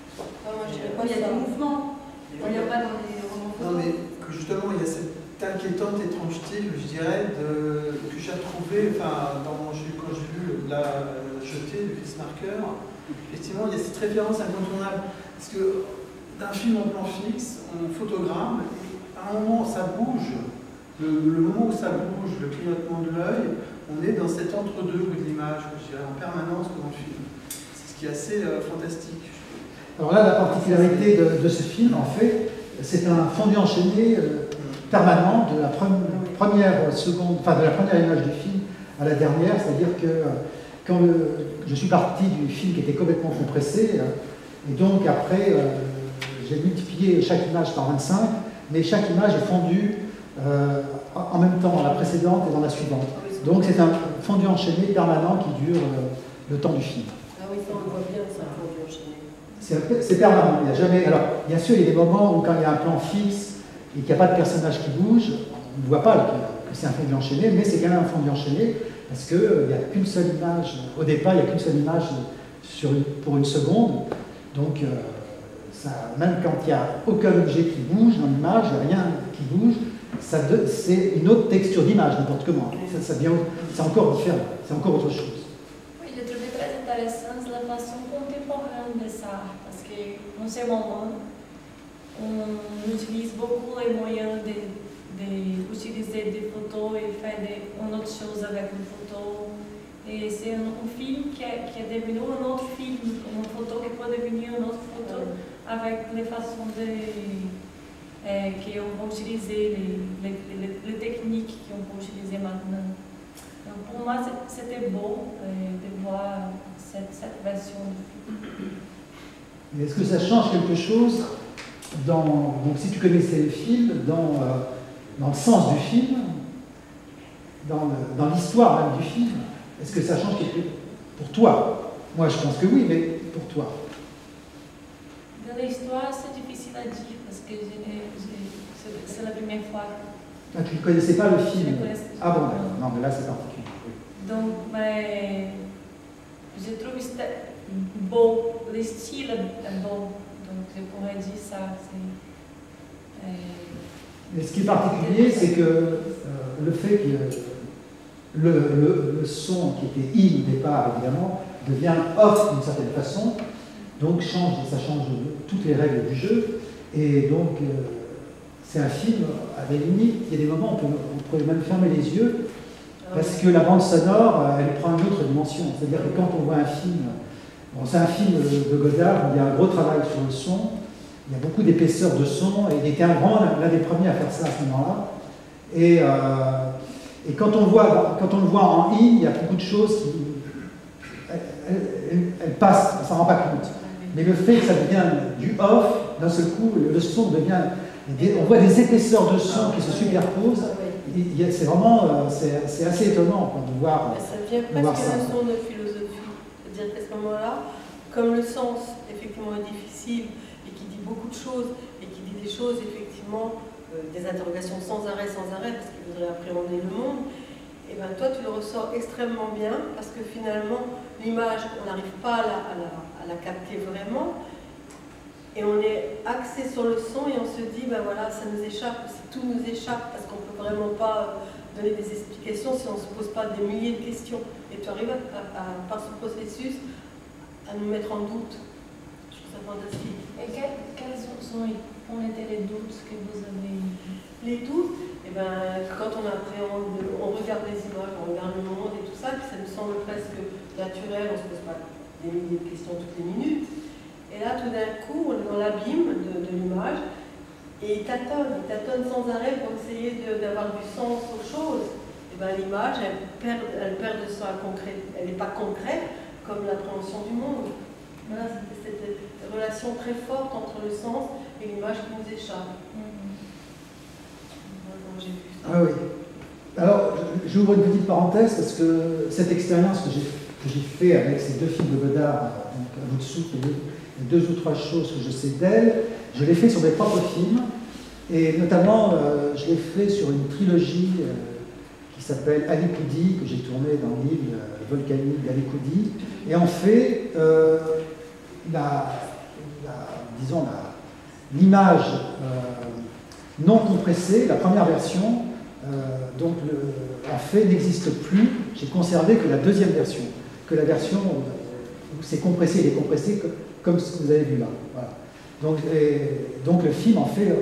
Il y a des mouvements. Il n'y a pas dans les romans photos. Non, mais que justement, il y a cette inquiétante étrangeté, je dirais, que j'ai retrouvé, quand j'ai lu La Jetée de Chris Marker, effectivement, il y a cette référence incontournable. Parce que d'un film en plan fixe, on photogramme, et à un moment, ça bouge. Le moment où ça bouge, le clignotement de l'œil, on est dans cet entre-deux de l'image, je dirais, en permanence dans le film. C'est ce qui est assez fantastique. Alors là, la particularité de ce film, en fait, c'est un fondu enchaîné permanent de la première seconde, de la première image du film à la dernière, c'est-à-dire que quand je suis parti du film qui était complètement compressé, et donc après, j'ai multiplié chaque image par 25, mais chaque image est fondue en même temps dans la précédente et dans la suivante. Donc c'est un fondu enchaîné permanent qui dure le temps du film. Ah oui, ça on le voit bien, c'est un fondu enchaîné. C'est permanent, il n'y a jamais... Alors, bien sûr, il y a des moments où quand il y a un plan fixe et qu'il n'y a pas de personnage qui bouge, on ne voit pas que c'est un fondu enchaîné, mais c'est quand même un fondu enchaîné parce qu'il n'y a qu'une seule image, au départ, il n'y a qu'une seule image pour une seconde. Donc, même quand il n'y a aucun objet qui bouge dans l'image, il n'y a rien qui bouge, c'est une autre texture d'image, n'importe comment. C'est encore différent, c'est encore autre chose. Oui, je trouvais très intéressante la façon contemporaine de ça, parce qu'en ce moment, on utilise beaucoup les moyens d'utiliser des photos et faire une autre chose avec une photo. Et c'est un film qui est devenu un autre film, une photo qui peut devenir une autre photo avec les façons qu'on va utiliser, les techniques qu'on peut utiliser maintenant. Donc pour moi, c'était beau de voir cette version du film. Est-ce que ça change quelque chose donc si tu connaissais le film, dans le sens du film, dans l'histoire même du film, est-ce que ça change quelque chose pour toi? Moi, je pense que oui, mais pour toi? Dans l'histoire, c'est difficile à dire parce que c'est la première fois. Ah, tu ne connaissais pas le film? Ah bon, non, mais là, c'est particulier. Oui. Donc, mais je trouve que c'était beau, le style est beau. Donc, je pourrais dire ça. Mais ce qui est particulier, c'est que le fait que le son qui était in au départ, évidemment, devient off d'une certaine façon, donc ça change toutes les règles du jeu, et donc c'est un film, à la limite, il y a des moments où on pourrait même fermer les yeux, parce que la bande sonore, elle prend une autre dimension, c'est-à-dire que quand on voit un film, c'est un film de Godard, il y a un gros travail sur le son, il y a beaucoup d'épaisseur de son, et il était l'un des premiers à faire ça à ce moment-là. Et quand on le voit en in, il y a beaucoup de choses qui... Elles passent, on ne s'en rend pas compte. mais le fait que ça devient du off, d'un seul coup, le son devient... on voit des épaisseurs de son qui se superposent. C'est vraiment... c'est assez étonnant quoi, de voir ça devient presque une leçon de philosophie. C'est-à-dire qu'à ce moment-là, comme le sens, effectivement, est difficile et qui dit beaucoup de choses, et qui dit des choses, effectivement, des interrogations sans arrêt, parce qu'il voudrait appréhender le monde, et bien toi, tu le ressors extrêmement bien, parce que finalement, l'image, on n'arrive pas à la capter vraiment, et on est axé sur le son, et on se dit, ben voilà, ça nous échappe, tout nous échappe, parce qu'on ne peut vraiment pas donner des explications si on ne se pose pas des milliers de questions. Et tu arrives, par ce processus, à nous mettre en doute. Je trouve ça fantastique. Et quels ont été les doutes que vous avez? Les doutes, eh ben, quand on appréhende, on regarde les images, on regarde le monde et tout ça, puis ça nous semble presque naturel, on ne se pose pas des milliers de questions toutes les minutes. Et là, tout d'un coup, on est dans l'abîme de l'image, et il tâtonne sans arrêt pour essayer d'avoir du sens aux choses. Et ben, l'image, elle perd de soi concret, elle n'est pas concrète comme l'appréhension du monde. Voilà, c'est cette relation très forte entre le sens et l'image qui nous échappe. Ah oui. Alors, j'ouvre une petite parenthèse parce que cette expérience que j'ai fait avec ces deux films de Godard, donc à bout de souffle, et deux ou trois choses que je sais d'elle, je l'ai fait sur mes propres films, et notamment je l'ai fait sur une trilogie qui s'appelle Alikoudi, que j'ai tournée dans l'île volcanique d'Alikoudi, et en fait, l'image non compressée, la première version, donc en fait n'existe plus. J'ai conservé que la deuxième version, que la version où c'est compressé, il est compressé comme ce que vous avez vu là. Voilà. Donc le film en fait,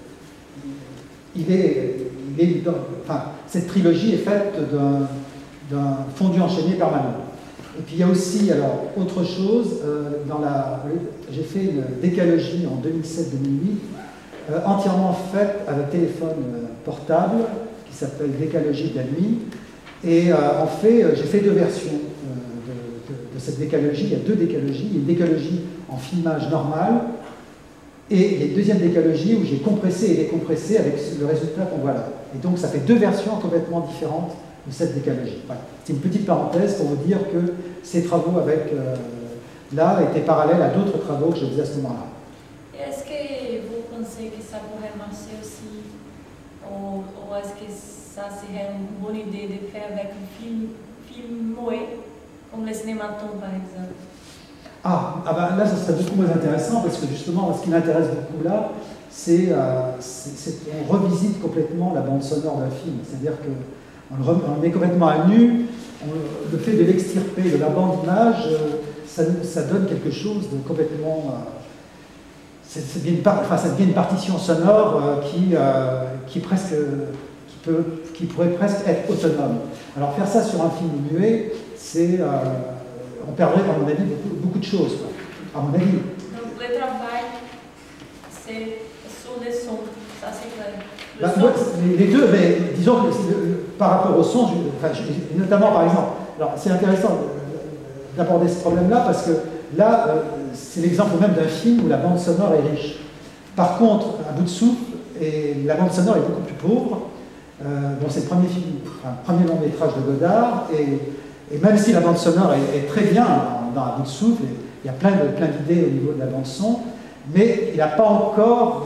enfin, cette trilogie est faite d'un fondu enchaîné permanent. Et puis il y a aussi alors autre chose, j'ai fait une décalogie en 2007-2008, entièrement faite avec téléphone portable, qui s'appelle Décalogie de la nuit. Et en fait, j'ai fait deux versions de cette décalogie. Il y a deux décalogies. Il y a une décalogie en filmage normal, et il y a une deuxième décalogie où j'ai compressé et décompressé avec le résultat qu'on voit là. Et donc ça fait deux versions complètement différentes de cette décalogie. Voilà. C'est une petite parenthèse pour vous dire que ces travaux avec là étaient parallèles à d'autres travaux que je faisais à ce moment-là. Est-ce que vous pensez que ça pourrait marcher aussi, ou est-ce que ça serait une bonne idée de faire avec un film muet, comme les cinématons par exemple? Ben là, ça serait beaucoup moins intéressant parce que justement, ce qui m'intéresse beaucoup là, c'est qu'on revisite complètement la bande sonore d'un film. C'est-à-dire qu'on est complètement à nu, le fait de l'extirper de la bande image, ça donne quelque chose de complètement... ça devient une partition sonore qui pourrait presque être autonome. Alors faire ça sur un film muet, on perdrait, à mon avis, beaucoup de choses, quoi, à mon avis. Donc le travail, c'est sur le son, ça c'est clair. Les deux, mais disons que par rapport au son, notamment par exemple, alors c'est intéressant d'aborder ce problème-là parce que là, c'est l'exemple même d'un film où la bande sonore est riche. Par contre, à bout de souffle, la bande sonore est beaucoup plus pauvre. C'est le premier long métrage de Godard, et même si la bande sonore est très bien dans À bout de souffle, il y a plein d'idées au niveau de la bande son, mais il n'a pas encore,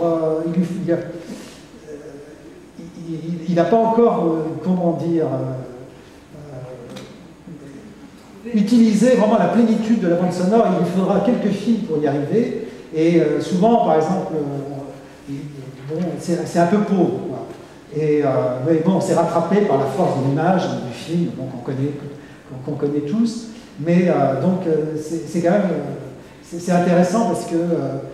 comment dire, utilisé vraiment la plénitude de la bande sonore. Il lui faudra quelques films pour y arriver, et souvent, par exemple, c'est un peu pauvre, quoi. Mais bon, c'est rattrapé par la force de l'image du film, qu'on connaît tous. Mais donc, c'est quand même c'est intéressant parce que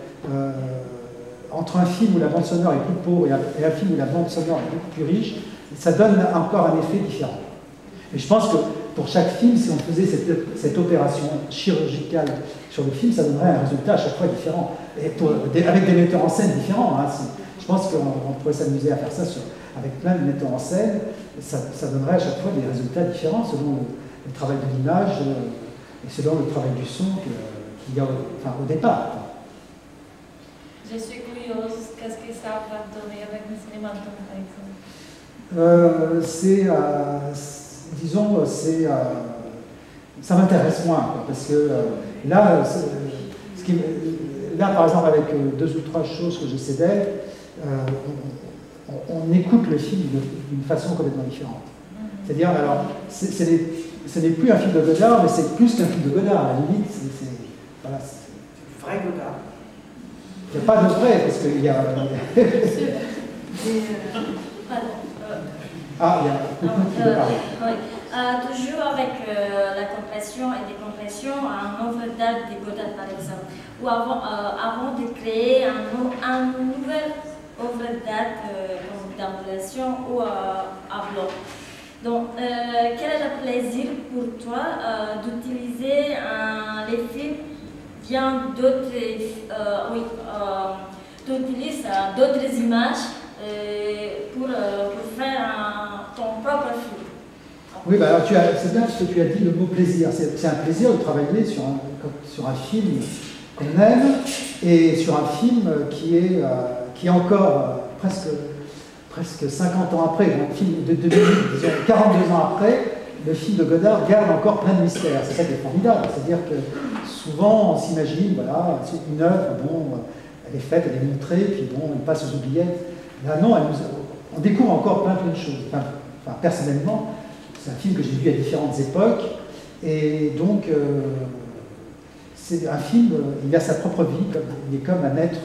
entre un film où la bande sonore est plus pauvre et un film où la bande sonore est beaucoup plus riche, ça donne encore un effet différent. Et je pense que pour chaque film, si on faisait cette opération chirurgicale sur le film, ça donnerait un résultat à chaque fois différent. Et avec des metteurs en scène différents. Hein. Je pense qu'on pourrait s'amuser à faire ça avec plein de metteurs en scène. Ça donnerait à chaque fois des résultats différents selon le travail de l'image et selon le travail du son qui qu'il y a au départ. Je suis curieuse, qu'est-ce que ça va donner avec le cinématon, par exemple? Disons, ça m'intéresse moins, quoi, parce que là, là, par exemple, avec 2 ou 3 choses que j'essaie d'elle, on écoute le film d'une façon complètement différente. C'est-à-dire, alors, ce n'est plus un film de Godard, mais c'est plus qu'un film de Godard. À la limite, voilà, c'est vrai Godard. Il n'y a pas de vrai, parce qu'il y a... Ah, il y a beaucoup qui veut parler. Oui. Toujours avec la compression et décompression, un œuvre d'art de Godard par exemple, ou avant de créer un nouvel œuvre d'art comme d'ambulation ou à bloc. Donc, quel est le plaisir pour toi d'utiliser les films bien d'autres, d'utiliser d'autres images pour faire ton propre film? Oui, bah alors c'est bien ce que tu as dit, le mot plaisir. C'est un plaisir de travailler sur un film qu'on aime et sur un film qui est encore presque 50 ans après, un film de 2000, disons 42 ans après, le film de Godard garde encore plein de mystères. C'est ça qui est formidable. C'est-à-dire que souvent on s'imagine, voilà, c'est une œuvre, bon, elle est faite, elle est montrée, puis bon, elle passe aux oubliettes. Là non, on découvre encore plein de choses. Enfin, personnellement, c'est un film que j'ai vu à différentes époques, et donc c'est un film, il a sa propre vie, il est comme un être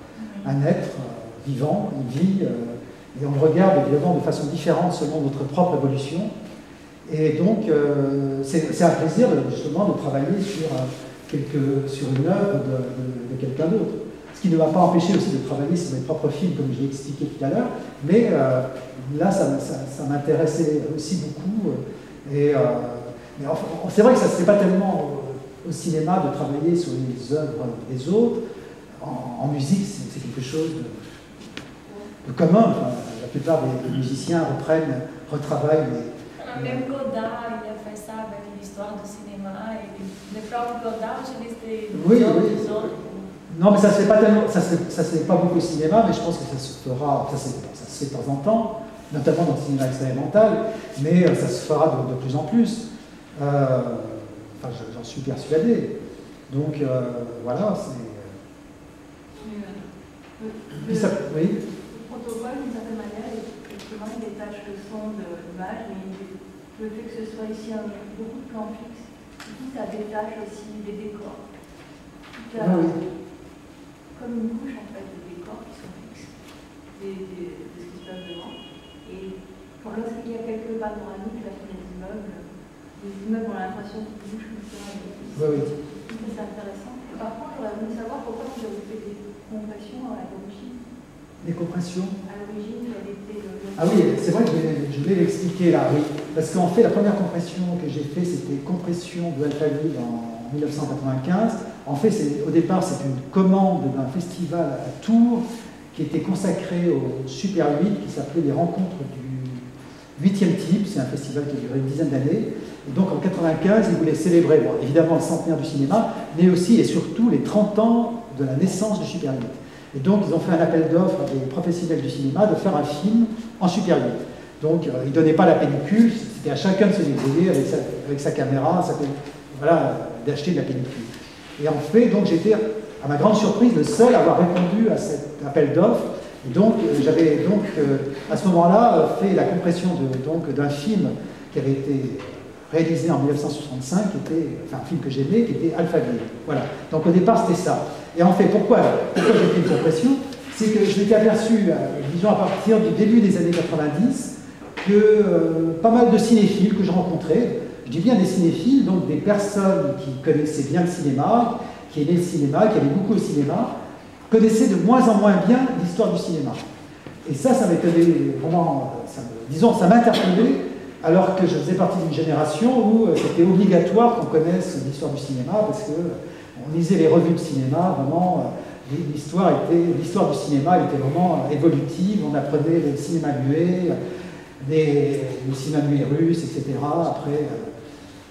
vivant, il vit, et on le regarde évidemment de façon différente selon notre propre évolution. Et donc c'est un plaisir justement de travailler sur une œuvre de quelqu'un d'autre. Ce qui ne m'a pas empêché aussi de travailler sur mes propres films, comme je l'ai expliqué tout à l'heure, mais là, ça m'intéressait aussi beaucoup. Mais enfin, c'est vrai que ça ne se fait pas tellement au cinéma de travailler sur les œuvres des autres. En musique, c'est quelque chose de commun. Enfin, la plupart des musiciens retravaillent les... Même Godard, il a fait ça avec l'histoire du cinéma, et le propre Godard, je l'ai oui. Non, mais ça se fait pas tellement, ça se fait pas beaucoup au cinéma, mais je pense que ça se fera, ça se fait de temps en temps, notamment dans le cinéma expérimental, mais ça se fera de plus en plus. Enfin, j'en suis persuadé. Donc voilà, c'est. Oui. Le protocole, d'une certaine manière, effectivement, il détache le son de l'image, mais le fait que ce soit ici beaucoup de plans fixes, ça détache aussi des décors. Comme une couche en fait de décors qui sont fixes, de ce qui se passe devant. Et lorsqu'il y a quelques panoramiques là sur les immeubles ont l'impression qu'ils bougent comme ça. C'est intéressant. Par contre, j'aurais voulu savoir pourquoi vous avez fait des compressions à l'origine. Des compressions? À l'origine, elle était Ah oui, c'est vrai que je vais l'expliquer là, oui. Parce qu'en fait, la première compression que j'ai fait, c'était compression de Alphaville en 1995. En fait, au départ, c'est une commande d'un festival à Tours qui était consacré au Super 8, qui s'appelait les Rencontres du 8e type. C'est un festival qui a duré une dizaine d'années. Et donc, en 1995, ils voulaient célébrer, bon, évidemment, le centenaire du cinéma, mais aussi et surtout les 30 ans de la naissance du Super 8. Et donc, ils ont fait un appel d'offres à des professionnels du cinéma de faire un film en Super 8. Donc, ils ne donnaient pas la pellicule, c'était à chacun de se débrouiller avec sa caméra, voilà, d'acheter de la pellicule. Et en fait, donc j'étais, à ma grande surprise, le seul à avoir répondu à cet appel d'offres. Et donc, j'avais donc, à ce moment-là, fait la compression d'un film qui avait été réalisé en 1965, qui était, enfin, un film que j'aimais, qui était Alphaville. Voilà. Donc au départ, c'était ça. Et en fait, pourquoi j'ai fait une compression? C'est que je m'étais aperçu, disons à partir du début des années 90, que pas mal de cinéphiles que je rencontrais, je dis bien des cinéphiles, donc des personnes qui connaissaient bien le cinéma, qui aimaient le cinéma, qui allaient beaucoup au cinéma, connaissaient de moins en moins bien l'histoire du cinéma. Et ça m'étonnait vraiment, ça m'interpellait, alors que je faisais partie d'une génération où c'était obligatoire qu'on connaisse l'histoire du cinéma, parce qu'on lisait les revues de cinéma, vraiment, l'histoire du cinéma était vraiment évolutive, on apprenait le cinéma muet, le cinéma muet russe, etc. Après,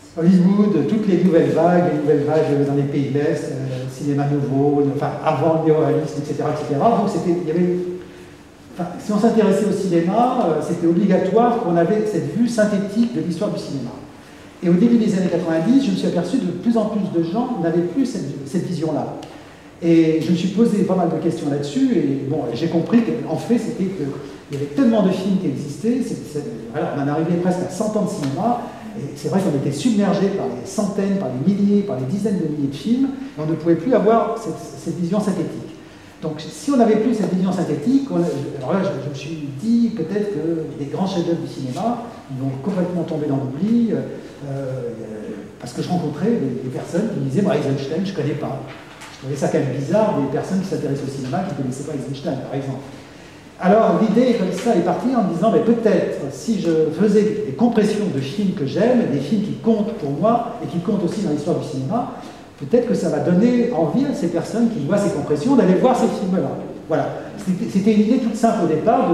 Hollywood, toutes les nouvelles vagues dans les pays de l'Est, cinéma nouveau, enfin avant le néo-réalisme, etc., etc. Donc il y avait, enfin, si on s'intéressait au cinéma, c'était obligatoire qu'on avait cette vue synthétique de l'histoire du cinéma. Et au début des années 90, je me suis aperçu que de plus en plus de gens n'avaient plus cette vision-là. Et je me suis posé pas mal de questions là-dessus, et bon, j'ai compris qu'en fait, c'était qu'il y avait tellement de films qui existaient, voilà, on en arrivait presque à 100 ans de cinéma, et c'est vrai qu'on était submergé par les centaines, par les milliers, par les dizaines de milliers de films, et on ne pouvait plus avoir cette vision synthétique. Donc si on n'avait plus cette vision synthétique, alors là je me suis dit peut-être que des grands chefs-d'œuvre du cinéma vont complètement tomber dans l'oubli, parce que je rencontrais des personnes qui me disaient moi Eisenstein je ne connais pas. Je trouvais ça quand même bizarre, des personnes qui s'intéressent au cinéma qui ne connaissaient pas Eisenstein par exemple. Alors l'idée comme ça est partie en me disant mais peut-être si je faisais des compressions de films que j'aime, des films qui comptent pour moi et qui comptent aussi dans l'histoire du cinéma, peut-être que ça va donner envie à ces personnes qui voient ces compressions d'aller voir ces films-là. Voilà. C'était une idée toute simple au départ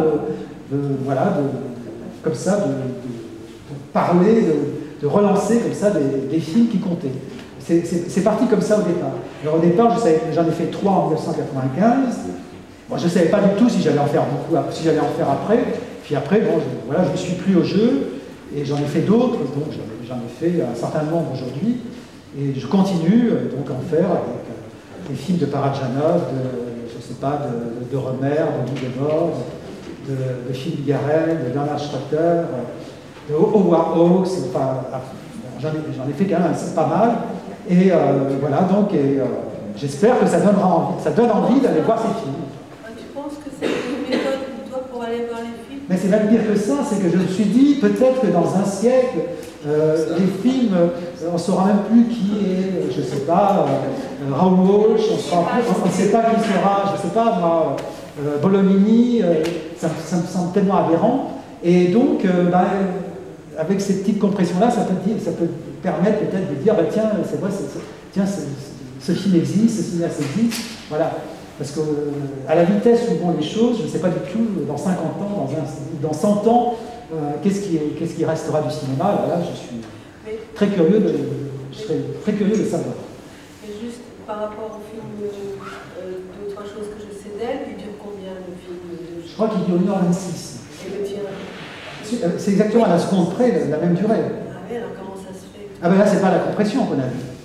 comme ça, de parler, de relancer comme ça des films qui comptaient. C'est parti comme ça au départ. Alors au départ, j'en ai fait 3 en 1995. Bon, je ne savais pas du tout si j'allais en faire beaucoup, si j'allais en faire après. Puis après, bon, je me suis pris au jeu et j'en ai fait d'autres. Donc j'en ai fait un certain nombre aujourd'hui. Et je continue donc à en faire avec des films de Parajanov, de Romer, de Guy Debord, de Philippe Garrel, de Bernard Schroeter, de Howard Hawks. Enfin, j'en ai fait quand même pas mal. Et voilà, donc j'espère que ça donne envie d'aller voir ces films. Tu penses que c'est une méthode pour toi pour aller voir les films? Mais c'est même pire que ça, c'est que je me suis dit, peut-être que dans un siècle, les films, on ne saura même plus qui est, je ne sais pas, Raoul Walsh, on ne sait pas qui sera, je ne sais pas moi, Bolognini, ça me semble tellement aberrant. Et donc, avec ces petites compressions-là, ça peut permettre peut-être de dire, tiens, c'est vrai, ce film existe, ce cinéaste existe, voilà. Parce qu'à la vitesse où vont les choses, je ne sais pas du tout, dans 50 ans, dans 100 ans, qu'est-ce qui restera du cinéma. Alors là, je suis très curieux de savoir. Et juste par rapport au film, 2 ou 3 choses que je sais d'elle, il dure combien le film? Je crois qu'il dure 1h26. Et le tien? C'est exactement à la seconde près, la même durée. Ah oui, alors comment ça se fait? Ah ben là, c'est pas la compression qu'on a vue.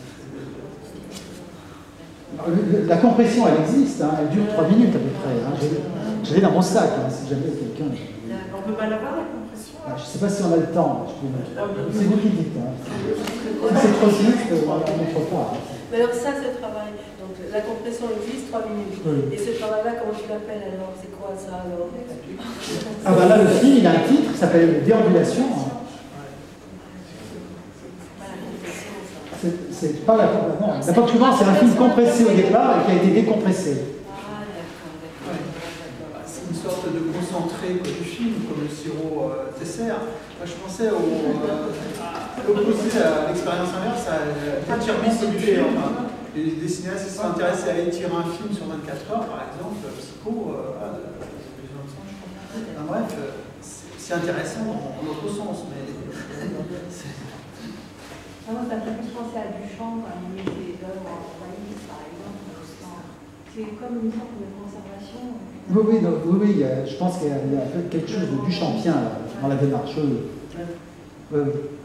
La compression, elle existe, hein, elle dure 3 minutes à peu près. Hein. Je l'ai dans mon sac, hein, si jamais quelqu'un... On peut pas l'avoir, la compression? Je ne sais pas si on a le temps. C'est vous qui dites. Hein. Si c'est trop vite, on ne montre pas. Mais alors ça, ce travail, donc la compression existe 3 minutes. Oui. Et ce travail-là, comment tu l'appelles alors? C'est quoi ça alors? Ah ben là, le film, il a un titre qui s'appelle Déambulation. C'est pas la concurrence. La concurrence, c'est un film compressé au départ et qui a été décompressé. Ah, d'accord. C'est une sorte de concentré du film, comme le sirop Tesser. Moi, je pensais à l'opposé à l'expérience inverse, à l'étirabilité. Enfin, les cinéastes qui sont intéressés à étirer un film sur 24 heures, par exemple, Psycho, bref, c'est intéressant en autre sens, mais moi, ça me fait plus penser à Duchamp quand il met ses œuvres en valise, par exemple. C'est comme une sorte de conservation. Oui, je pense qu'il y a quelque chose de duchampien là, dans la démarche. Oui.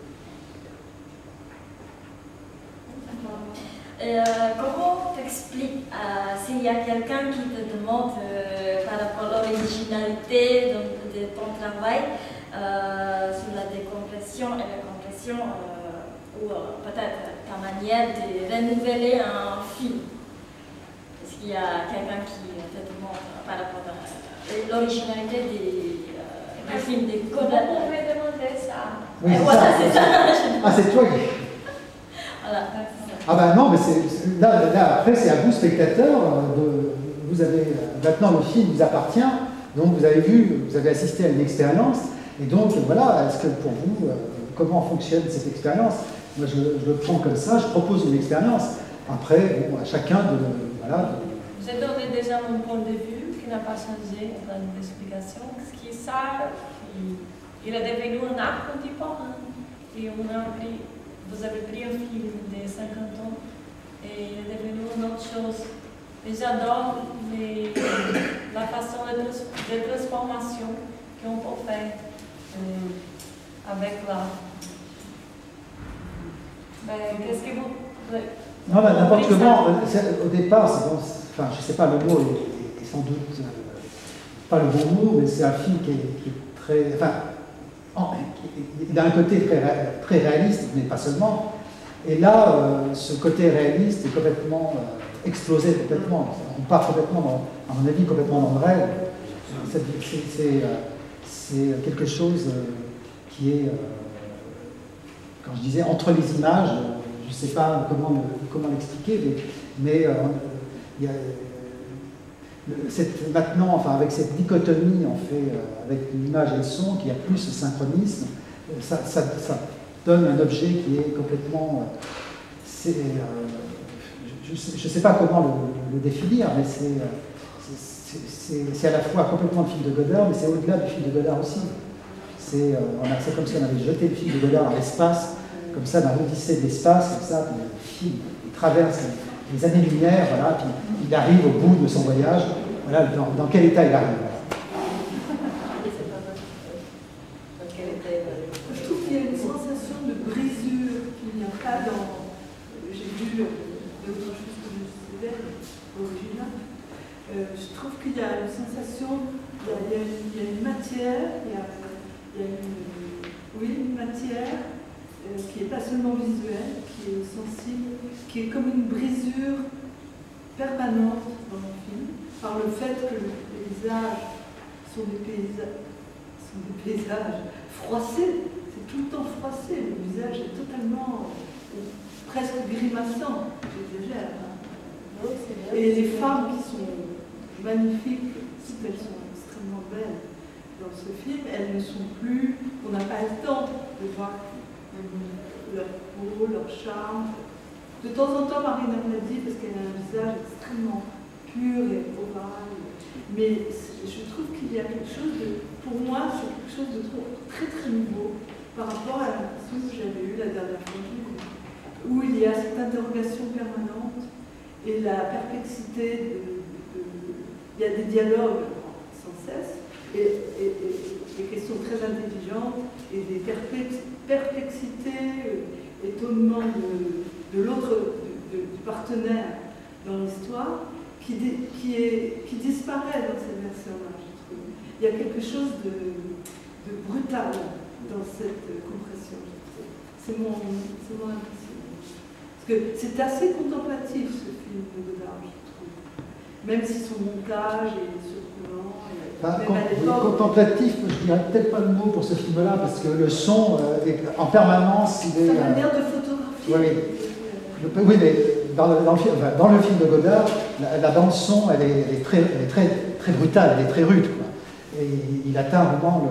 Comment t'expliques s'il y a quelqu'un qui te demande par rapport à l'originalité de ton travail sur la décompression et la compression ou peut-être ta manière de renouveler un film? Est-ce qu'il y a quelqu'un qui te demande par rapport à l'originalité des films de Godard? Vous pouvez demander ça. Oui, voilà, c'est ça. Ah, c'est toi qui... Voilà. Ah ben non, mais là après c'est à vous spectateurs, vous avez maintenant le film vous appartient, donc vous avez vu, vous avez assisté à une expérience, et donc voilà, est-ce que pour vous, comment fonctionne cette expérience? Moi je le prends comme ça, je propose une expérience, après bon, à chacun de... J'ai donné déjà mon point de vue qui n'a pas changé dans l'explication, ce qui est ça, il est devenu un art contemporain, et on a appris vous avez pris un film de 50 ans et il est devenu une autre chose. Et j'adore la façon de transformation qu'on peut faire avec l'art. Mais qu'est-ce que vous... Non, n'importe comment, au départ, enfin, je ne sais pas, le mot est sans doute pas le bon mot, mais c'est un film qui est très... Enfin, il a un côté très réaliste, mais pas seulement. Et là, ce côté réaliste est complètement explosé complètement. On part complètement, à mon avis, complètement dans le rêve. C'est quelque chose qui est, quand je disais, entre les images, je ne sais pas comment l'expliquer, mais il y a... Maintenant, enfin, avec cette dichotomie en fait, avec l'image et le son, qu'il y a plus ce synchronisme, ça donne un objet qui est complètement... je ne sais pas comment le définir, mais c'est à la fois complètement le film de Godard, mais c'est au-delà du film de Godard aussi. C'est comme si on avait jeté le film de Godard dans l'espace, comme ça, dans l'odyssée de l'espace, comme ça, puis le film il traverse les années-lumière, voilà, puis il arrive au bout de son voyage, voilà, dans quel état il arrive. Je trouve qu'il y a une sensation de brisure qu'il n'y a pas dans... J'ai vu d'autres choses que je disais, original. Je trouve qu'il y a une sensation, il y a une matière, il y a une matière qui n'est pas seulement visuelle, qui est sensible, qui est comme une brisure permanente dans le film, par le fait que les paysages sont des paysages froissés, c'est tout le temps froissé, le visage est totalement, presque grimaçant, j'exagère. Hein. Et les femmes qui sont magnifiques, elles sont extrêmement belles dans ce film, elles ne sont plus, on n'a pas le temps de voir leur peau, leur charme. De temps en temps, Marina me l'a dit, parce qu'elle a un visage extrêmement pur et ovale. Mais je trouve qu'il y a quelque chose de, pour moi, c'est quelque chose de très très nouveau par rapport à l'impression que j'avais eue la dernière fois, où il y a cette interrogation permanente et la perplexité il y a des dialogues sans cesse et des questions très intelligentes et des perplexités, étonnements de l'autre, du partenaire dans l'histoire qui disparaît dans ces versions-là, je trouve. Il y a quelque chose de brutal dans cette compression, je trouve. C'est mon impression. Parce que c'est assez contemplatif ce film de Godard, je trouve. Même si son montage est surprenant. Contemplatif, je dirais peut-être pas le mot pour ce film-là, parce que le son est en permanence. Sa manière de photographier. Oui, mais dans le film de Godard, la bande-son, elle est très brutale, elle est très rude. Quoi. Et il atteint vraiment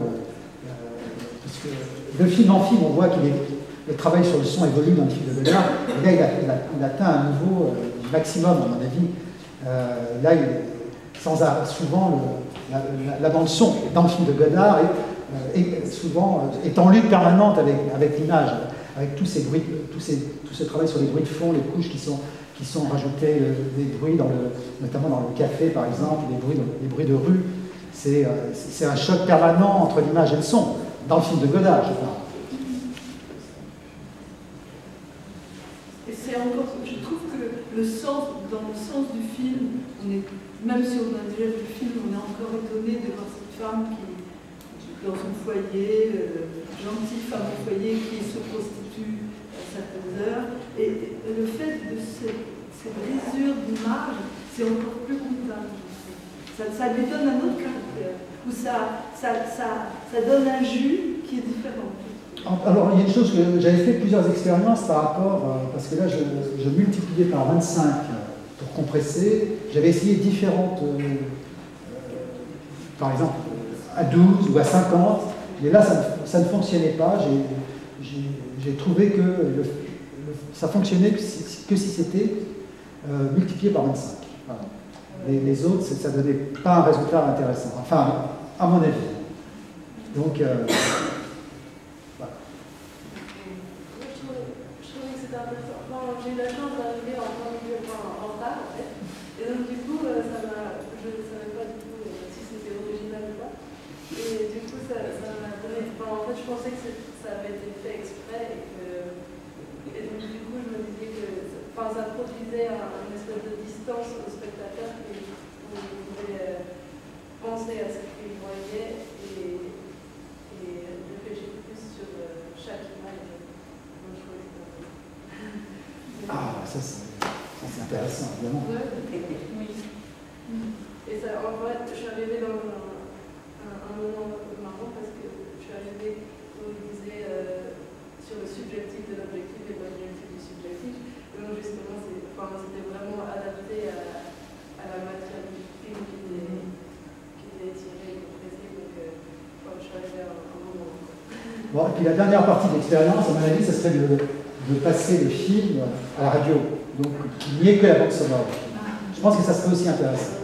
parce que de film en film, on voit que le travail sur le son évolue dans le film de Godard. Et là, il atteint un niveau maximum, à mon avis. Là, souvent, la bande-son dans le film de Godard est souvent en lutte permanente avec l'image, avec tous ces bruits, tout ce travail sur les bruits de fond, les couches qui sont rajoutées, les bruits, notamment dans le café par exemple, les bruits de rue. C'est un choc permanent entre l'image et le son, dans le film de Godard, je parle. Et c'est encore, je trouve que dans le sens du film, même si on a déjà vu le film, on est encore étonné de voir cette femme qui, dans son foyer, gentille femme au foyer qui se prostitue à certaines heures. Et le fait de ces brisures d'image, c'est encore plus brutal. Ça lui donne un autre caractère, où ça donne un jus qui est différent. Alors, il y a une chose que j'avais fait plusieurs expériences par rapport, parce que là, je multipliais par 25 pour compresser. J'avais essayé différentes, par exemple, à 12 ou à 50, et là, ça ne fonctionnait pas. J'ai trouvé que ça fonctionnait que si c'était multiplié par 25. Voilà. Les autres, ça ne donnait pas un résultat intéressant, enfin, à mon avis. Donc, Je je pensais que ça avait été fait exprès et donc du coup je me disais que ça produisait une espèce de distance au spectateur qui pouvait penser à ce qu'il voyait et réfléchir plus sur chaque image. Donc, je trouvais que ah, ça c'est intéressant, évidemment. Oui. Et ça, en fait, je suis arrivée dans un moment marrant parce que je suis arrivée où il disait sur le subjectif de l'objectif et l'objectif du subjectif. Et donc justement, c'était vraiment adapté à la matière du film qui était tirée et compressée. Donc je suis arrivée à un moment. Bon, et puis la dernière partie de l'expérience, à mon avis, ce serait de passer le film à la radio. Donc, qu'il n'y ait que la bande sonore. Je pense que ça serait aussi intéressant.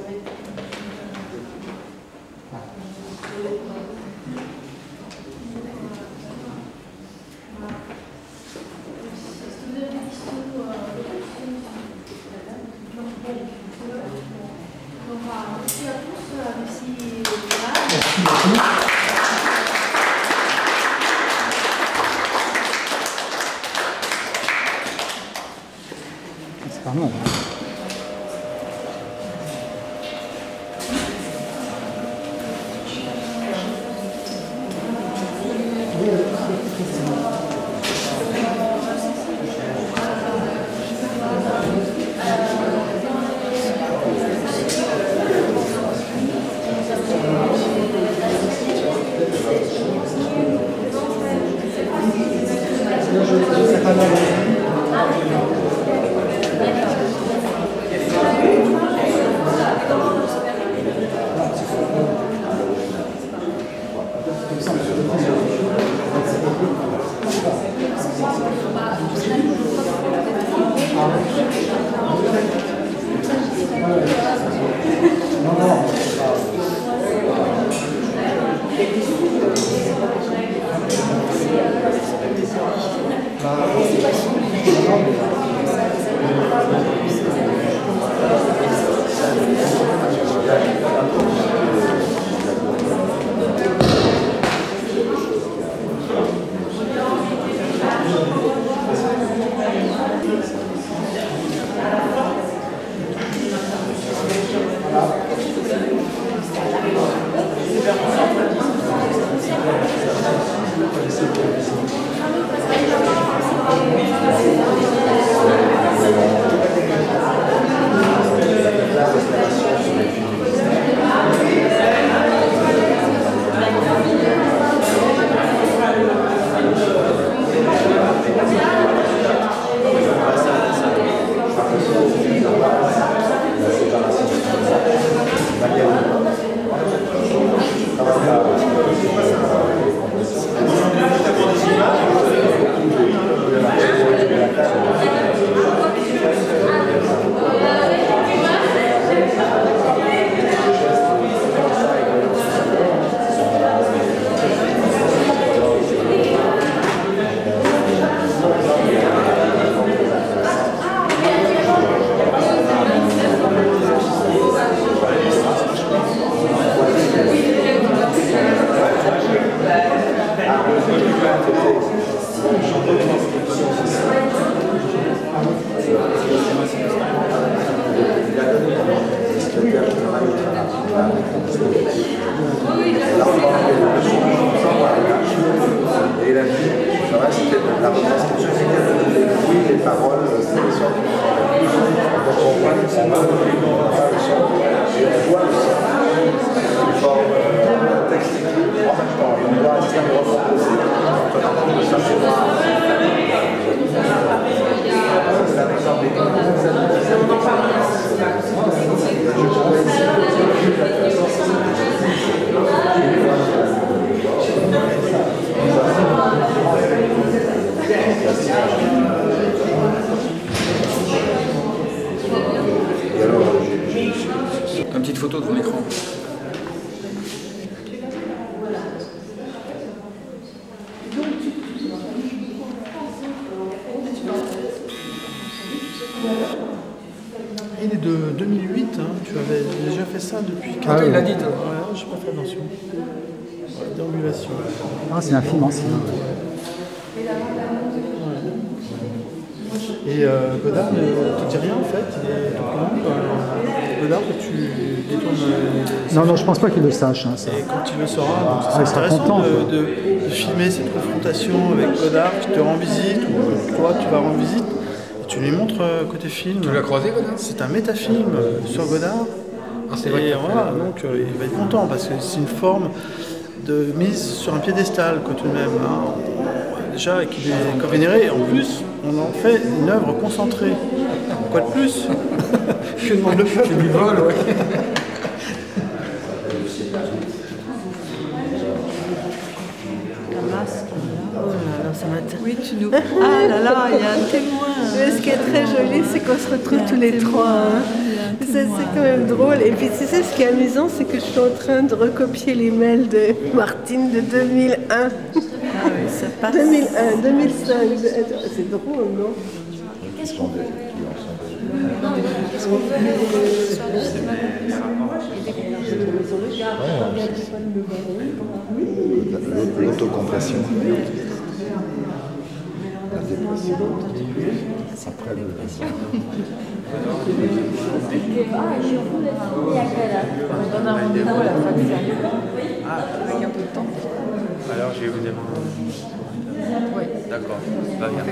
Merci à tous, merci. Merci beaucoup. C'est pas mal. Et la vie, c'était la retranscription, c'était les bruits, les paroles, c'était les sons. Donc on voit que c'est pas le son, et on voit le son, une forme texte en même temps. Et on voit un système de recomposé, on peut entendre le son. C'est un exemple des Une petite photo de mon écran. Il est de 2008, hein. Tu avais déjà fait ça depuis 4 ans. Ah oui, il l'a dit. Ouais, j'ai pas fait attention. Déambulation. Ah, c'est un film ancien. Et Godard ne te dit rien en fait, il est tout comment Godard que tu détournes. Non, je pense pas qu'il le sache. Hein, ça. Et quand il le saura, c'est il sera intéressant content, de filmer cette confrontation avec Godard qui te rend visite, ou toi tu vas rendre visite, et tu lui montres côté film. Tu l'as croisé, Godard? C'est un métafilm sur Godard. Et voilà, donc il va être content parce que c'est une forme de mise sur un piédestal que tout de même. Hein. Déjà, qu'il est vénéré, et en plus, on en fait une œuvre concentrée. Quoi de plus que demande le peuple? C'est du vol, ouais. Oh là là, ça m'intéresse. Oui, tu nous... Ah là là, il y a un témoin. Mais ce qui est très joli, c'est qu'on se retrouve tous les trois. Hein. C'est quand même drôle. Et puis, tu sais, ce qui est amusant, c'est que je suis en train de recopier les mails de Martine de 2001. Ah oui, ça passe. 2001, 2005. C'est drôle, non? Qu'est-ce qu'on veut? Qu'est-ce qu'on veut L'autocompression. La dépression. Après le... On donne un rendez-vous à la fin de l'année. Avec un peu de temps. Alors, je vais vous demander. Oui. D'accord, va bien.